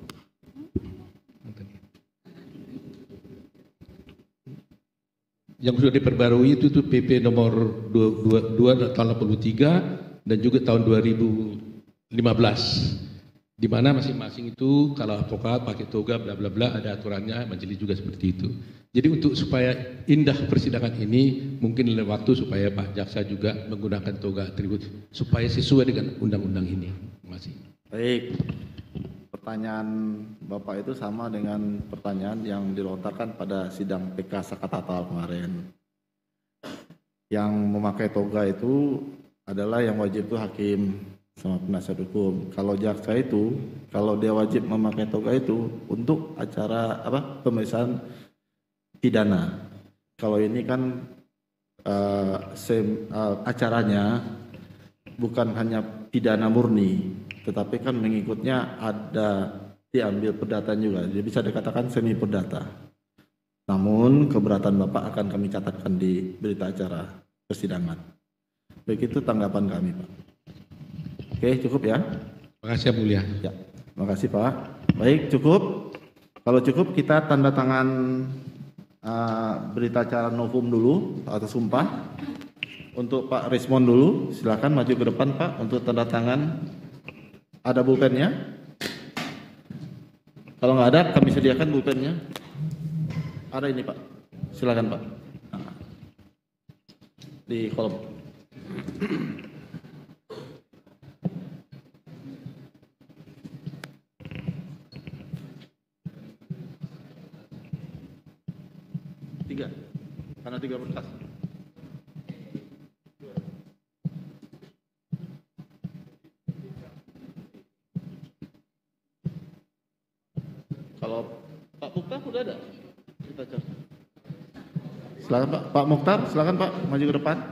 yang sudah diperbarui itu tuh P P nomor dua puluh dua tahun delapan puluh tiga dan juga tahun dua ribu lima belas, di mana masing-masing itu kalau advokat pakai toga bla bla bla ada aturannya, majelis juga seperti itu. Jadi untuk supaya indah persidangan ini mungkin dalam waktu supaya Pak Jaksa juga menggunakan toga atribut supaya sesuai dengan undang-undang ini. Terima kasih. Baik. Pertanyaan Bapak itu sama dengan pertanyaan yang dilontarkan pada sidang P K Sakatatal kemarin. Yang memakai toga itu adalah yang wajib itu hakim sama penasihat hukum. Kalau jaksa itu, kalau dia wajib memakai toga itu untuk acara apa pemeriksaan pidana. Kalau ini kan uh, sem, uh, acaranya bukan hanya pidana murni, tetapi kan mengikutnya ada diambil perdata juga, jadi bisa dikatakan semi perdata. Namun keberatan Bapak akan kami catatkan di berita acara persidangan. Begitu tanggapan kami Pak. Oke cukup ya. Terima kasih yang mulia. Ya, terima kasih Pak. Baik cukup. Kalau cukup kita tanda tangan uh, berita acara novum dulu atau sumpah. Untuk Pak Rismon dulu, silakan maju ke depan Pak untuk tanda tangan. Ada pulpennya? Kalau nggak ada, kami sediakan pulpennya. Ada ini Pak, silakan Pak. Nah, di kolom. Tiga, karena tiga berkas. Kalau Pak Mukhtar sudah ada? Kita cek. Silakan Pak. Pak Mukhtar, silakan Pak maju ke depan.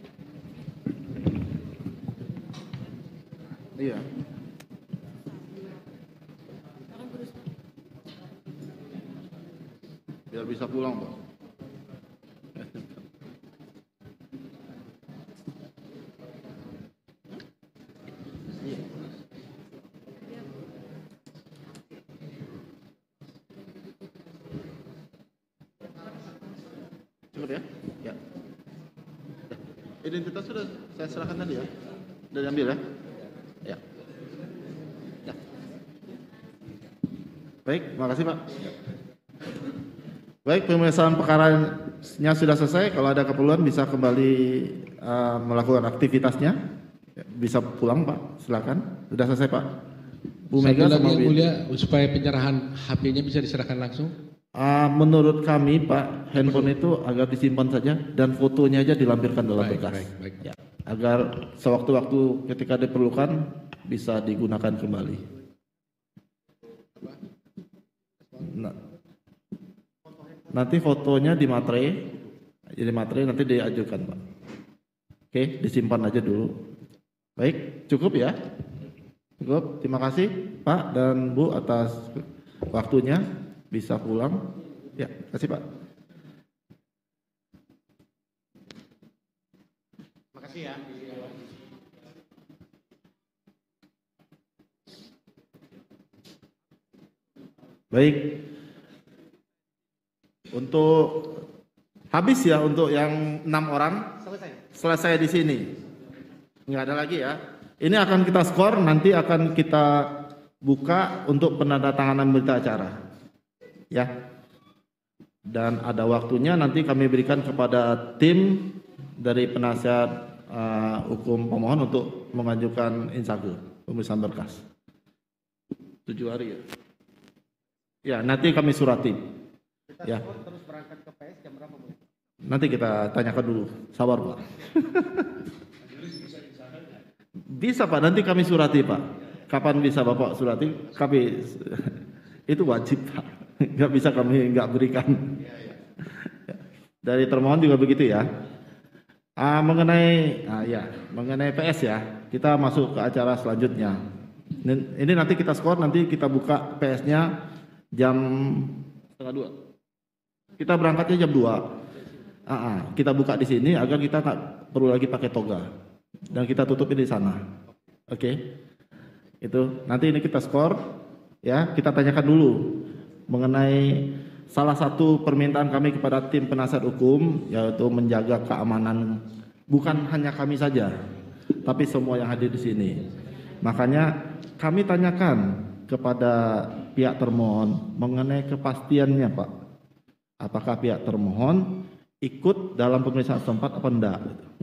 Iya. Biar bisa pulang Pak. Cukup ya? Ya. Identitas sudah saya serahkan tadi ya. Sudah diambil ya? Ya. Ya. Baik, makasih Pak. Baik, pemeriksaan perkaranya sudah selesai. Kalau ada keperluan bisa kembali uh, melakukan aktivitasnya. Bisa pulang Pak, silakan. Sudah selesai Pak. Bu Mega sama Yang Mulia, supaya penyerahan H P-nya bisa diserahkan langsung? Uh, menurut kami Pak, handphone itu agar disimpan saja dan fotonya aja dilampirkan dalam Baik, berkas. baik, baik. Ya, agar sewaktu-waktu ketika diperlukan bisa digunakan kembali. Nah, nanti fotonya di materai, jadi materai nanti diajukan Pak. Oke, disimpan aja dulu. Baik, cukup ya? Cukup, terima kasih Pak dan Bu atas waktunya. Bisa pulang. Ya, terima kasih Pak. Makasih ya. Baik. Untuk habis ya untuk yang enam orang. Selesai. Selesai di sini. Nggak ada lagi ya. Ini akan kita skor, nanti akan kita buka untuk penandatanganan berita acara. Ya, dan ada waktunya nanti kami berikan kepada tim dari penasihat uh, hukum pemohon untuk mengajukan insago pemeriksaan berkas. Tujuh hari ya. Ya, nanti kami surati. Kita ya. terus berangkat ke P S jam berapa Bu? Nanti kita tanyakan dulu, sabar Pak. Bisa Pak, nanti kami surati Pak. Kapan bisa Bapak surati? Kami itu wajib Pak. Nggak bisa kami nggak berikan. Dari termohon juga begitu ya. Ah, mengenai ah, ya mengenai P S ya, kita masuk ke acara selanjutnya. Ini nanti kita skor, nanti kita buka P S-nya jam setengah dua. Kita berangkatnya jam dua. Ah, ah, kita buka di sini agar kita nggak perlu lagi pakai toga dan kita tutupin di sana. Oke, okay? Itu nanti ini kita skor ya. Kita tanyakan dulu mengenai salah satu permintaan kami kepada tim penasihat hukum, yaitu menjaga keamanan bukan hanya kami saja, tapi semua yang hadir di sini. Makanya kami tanyakan kepada pihak termohon mengenai kepastiannya Pak, apakah pihak termohon ikut dalam pemeriksaan setempat apa enggak.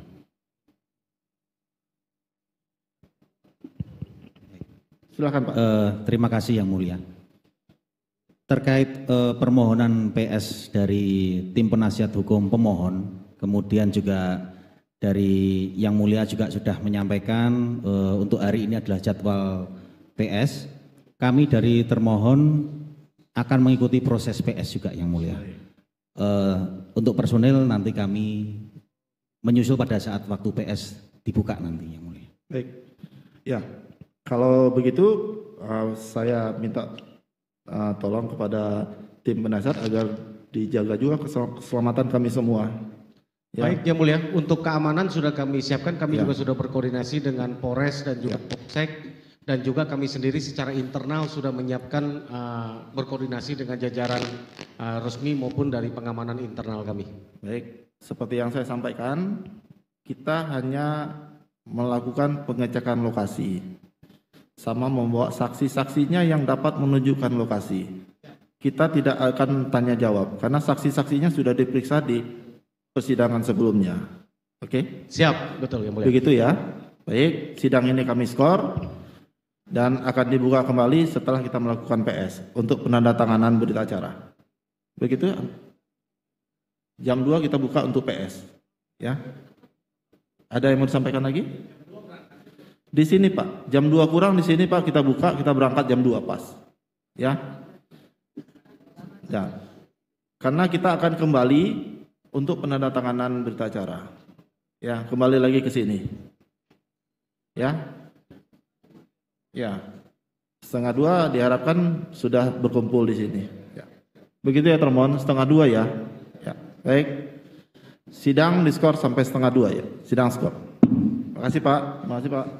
Silakan Pak. Uh, terima kasih Yang Mulia. Terkait uh, permohonan P S dari tim penasihat hukum pemohon, kemudian juga dari Yang Mulia juga sudah menyampaikan uh, untuk hari ini adalah jadwal P S. Kami dari termohon akan mengikuti proses P S juga Yang Mulia. Uh, untuk personil nanti kami menyusul pada saat waktu P S dibuka nanti Yang Mulia. Baik, ya kalau begitu uh, saya minta Uh, tolong kepada tim penasihat agar dijaga juga keselamatan kami semua. Ya. Baik Yang Mulia, untuk keamanan sudah kami siapkan, kami ya. juga sudah berkoordinasi dengan Polres dan juga ya. Polsek, dan juga kami sendiri secara internal sudah menyiapkan uh, berkoordinasi dengan jajaran uh, resmi maupun dari pengamanan internal kami. Baik, seperti yang saya sampaikan, kita hanya melakukan pengecekan lokasi. Sama membawa saksi-saksinya yang dapat menunjukkan lokasi. Kita tidak akan tanya jawab karena saksi-saksinya sudah diperiksa di persidangan sebelumnya. Oke? Okay? Siap, betul Yang Mulia. Begitu ya. Baik, sidang ini kami skor dan akan dibuka kembali setelah kita melakukan P S untuk penandatanganan berita acara. Begitu ya. Jam dua kita buka untuk P S. Ya. Ada yang mau disampaikan lagi? Di sini Pak, jam dua kurang di sini Pak kita buka, kita berangkat jam dua pas. Ya. Ya. Karena kita akan kembali untuk penandatanganan berita acara. Ya, kembali lagi ke sini. Ya. Ya. Setengah dua diharapkan sudah berkumpul di sini. Ya. Begitu ya termohon, setengah dua ya. Ya. Baik. Sidang diskor sampai setengah dua ya. Sidang skor. Terima kasih Pak. Terima kasih Pak.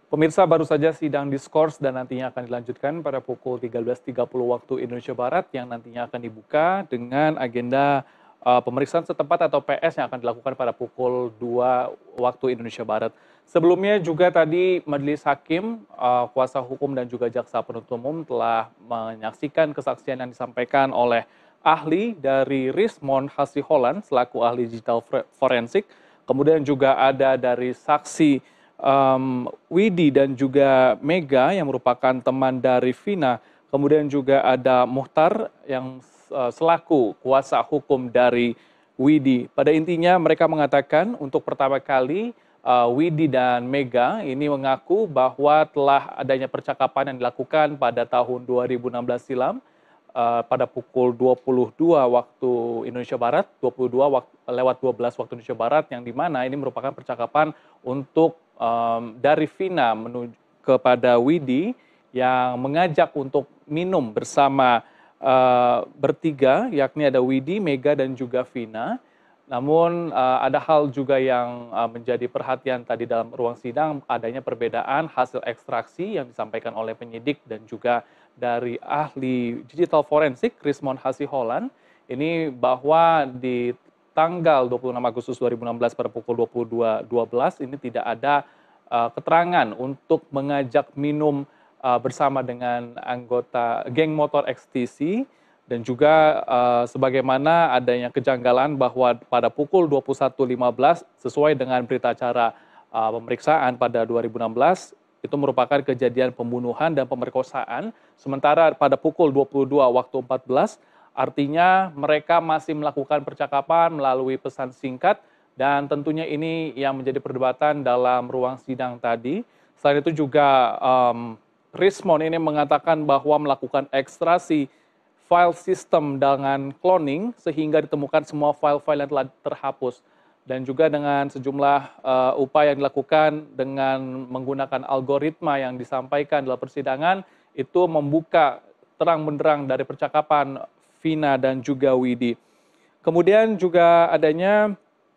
Pemirsa, baru saja sidang diskors dan nantinya akan dilanjutkan pada pukul tiga belas tiga puluh waktu Indonesia Barat yang nantinya akan dibuka dengan agenda uh, pemeriksaan setempat atau P S yang akan dilakukan pada pukul dua waktu Indonesia Barat. Sebelumnya juga tadi Majelis Hakim, uh, kuasa hukum dan juga jaksa penuntut umum telah menyaksikan kesaksian yang disampaikan oleh ahli dari Rismond Hasiholan selaku ahli digital forensik. Kemudian juga ada dari saksi Um, Widi dan juga Mega yang merupakan teman dari Vina. Kemudian juga ada Muhtar yang uh, selaku kuasa hukum dari Widi. Pada intinya mereka mengatakan untuk pertama kali uh, Widi dan Mega ini mengaku bahwa telah adanya percakapan yang dilakukan pada tahun dua ribu enam belas silam uh, pada pukul dua puluh dua waktu Indonesia Barat, dua puluh dua waktu, lewat dua belas waktu Indonesia Barat, yang dimana ini merupakan percakapan untuk Um, dari Vina menuju kepada Widi yang mengajak untuk minum bersama uh, bertiga, yakni ada Widi, Mega, dan juga Vina. Namun uh, ada hal juga yang uh, menjadi perhatian tadi dalam ruang sidang, adanya perbedaan hasil ekstraksi yang disampaikan oleh penyidik dan juga dari ahli digital forensik Rismond Hasiholan. Ini bahwa di tanggal dua puluh enam Agustus dua ribu enam belas pada pukul dua puluh dua dua belas ini tidak ada uh, keterangan untuk mengajak minum uh, bersama dengan anggota geng motor X T C, dan juga uh, sebagaimana adanya kejanggalan bahwa pada pukul dua puluh satu lima belas sesuai dengan berita acara uh, pemeriksaan pada dua ribu enam belas itu merupakan kejadian pembunuhan dan pemerkosaan, sementara pada pukul dua puluh dua waktu empat belas artinya mereka masih melakukan percakapan melalui pesan singkat, dan tentunya ini yang menjadi perdebatan dalam ruang sidang tadi. Selain itu juga um, Rismond ini mengatakan bahwa melakukan ekstraksi file sistem dengan cloning sehingga ditemukan semua file-file yang telah terhapus, dan juga dengan sejumlah uh, upaya yang dilakukan dengan menggunakan algoritma yang disampaikan dalam persidangan itu membuka terang benderang dari percakapan Vina dan juga Widi. Kemudian juga adanya,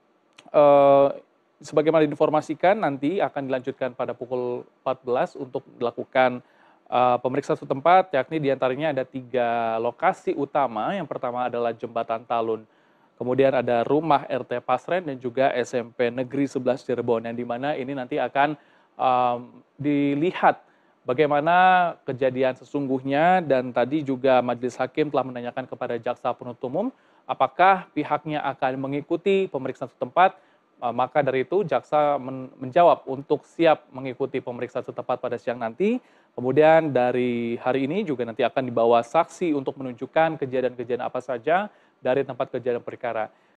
uh, sebagaimana diinformasikan, nanti akan dilanjutkan pada pukul empat belas untuk dilakukan uh, pemeriksaan setempat, yakni diantaranya ada tiga lokasi utama. Yang pertama adalah Jembatan Talun, kemudian ada rumah R T Pasren, dan juga S M P Negeri sebelas Cirebon, yang dimana ini nanti akan um, dilihat bagaimana kejadian sesungguhnya. Dan tadi juga Majelis Hakim telah menanyakan kepada jaksa penuntut umum apakah pihaknya akan mengikuti pemeriksaan setempat. Maka dari itu jaksa menjawab untuk siap mengikuti pemeriksaan setempat pada siang nanti. Kemudian dari hari ini juga nanti akan dibawa saksi untuk menunjukkan kejadian-kejadian apa saja dari tempat kejadian perkara.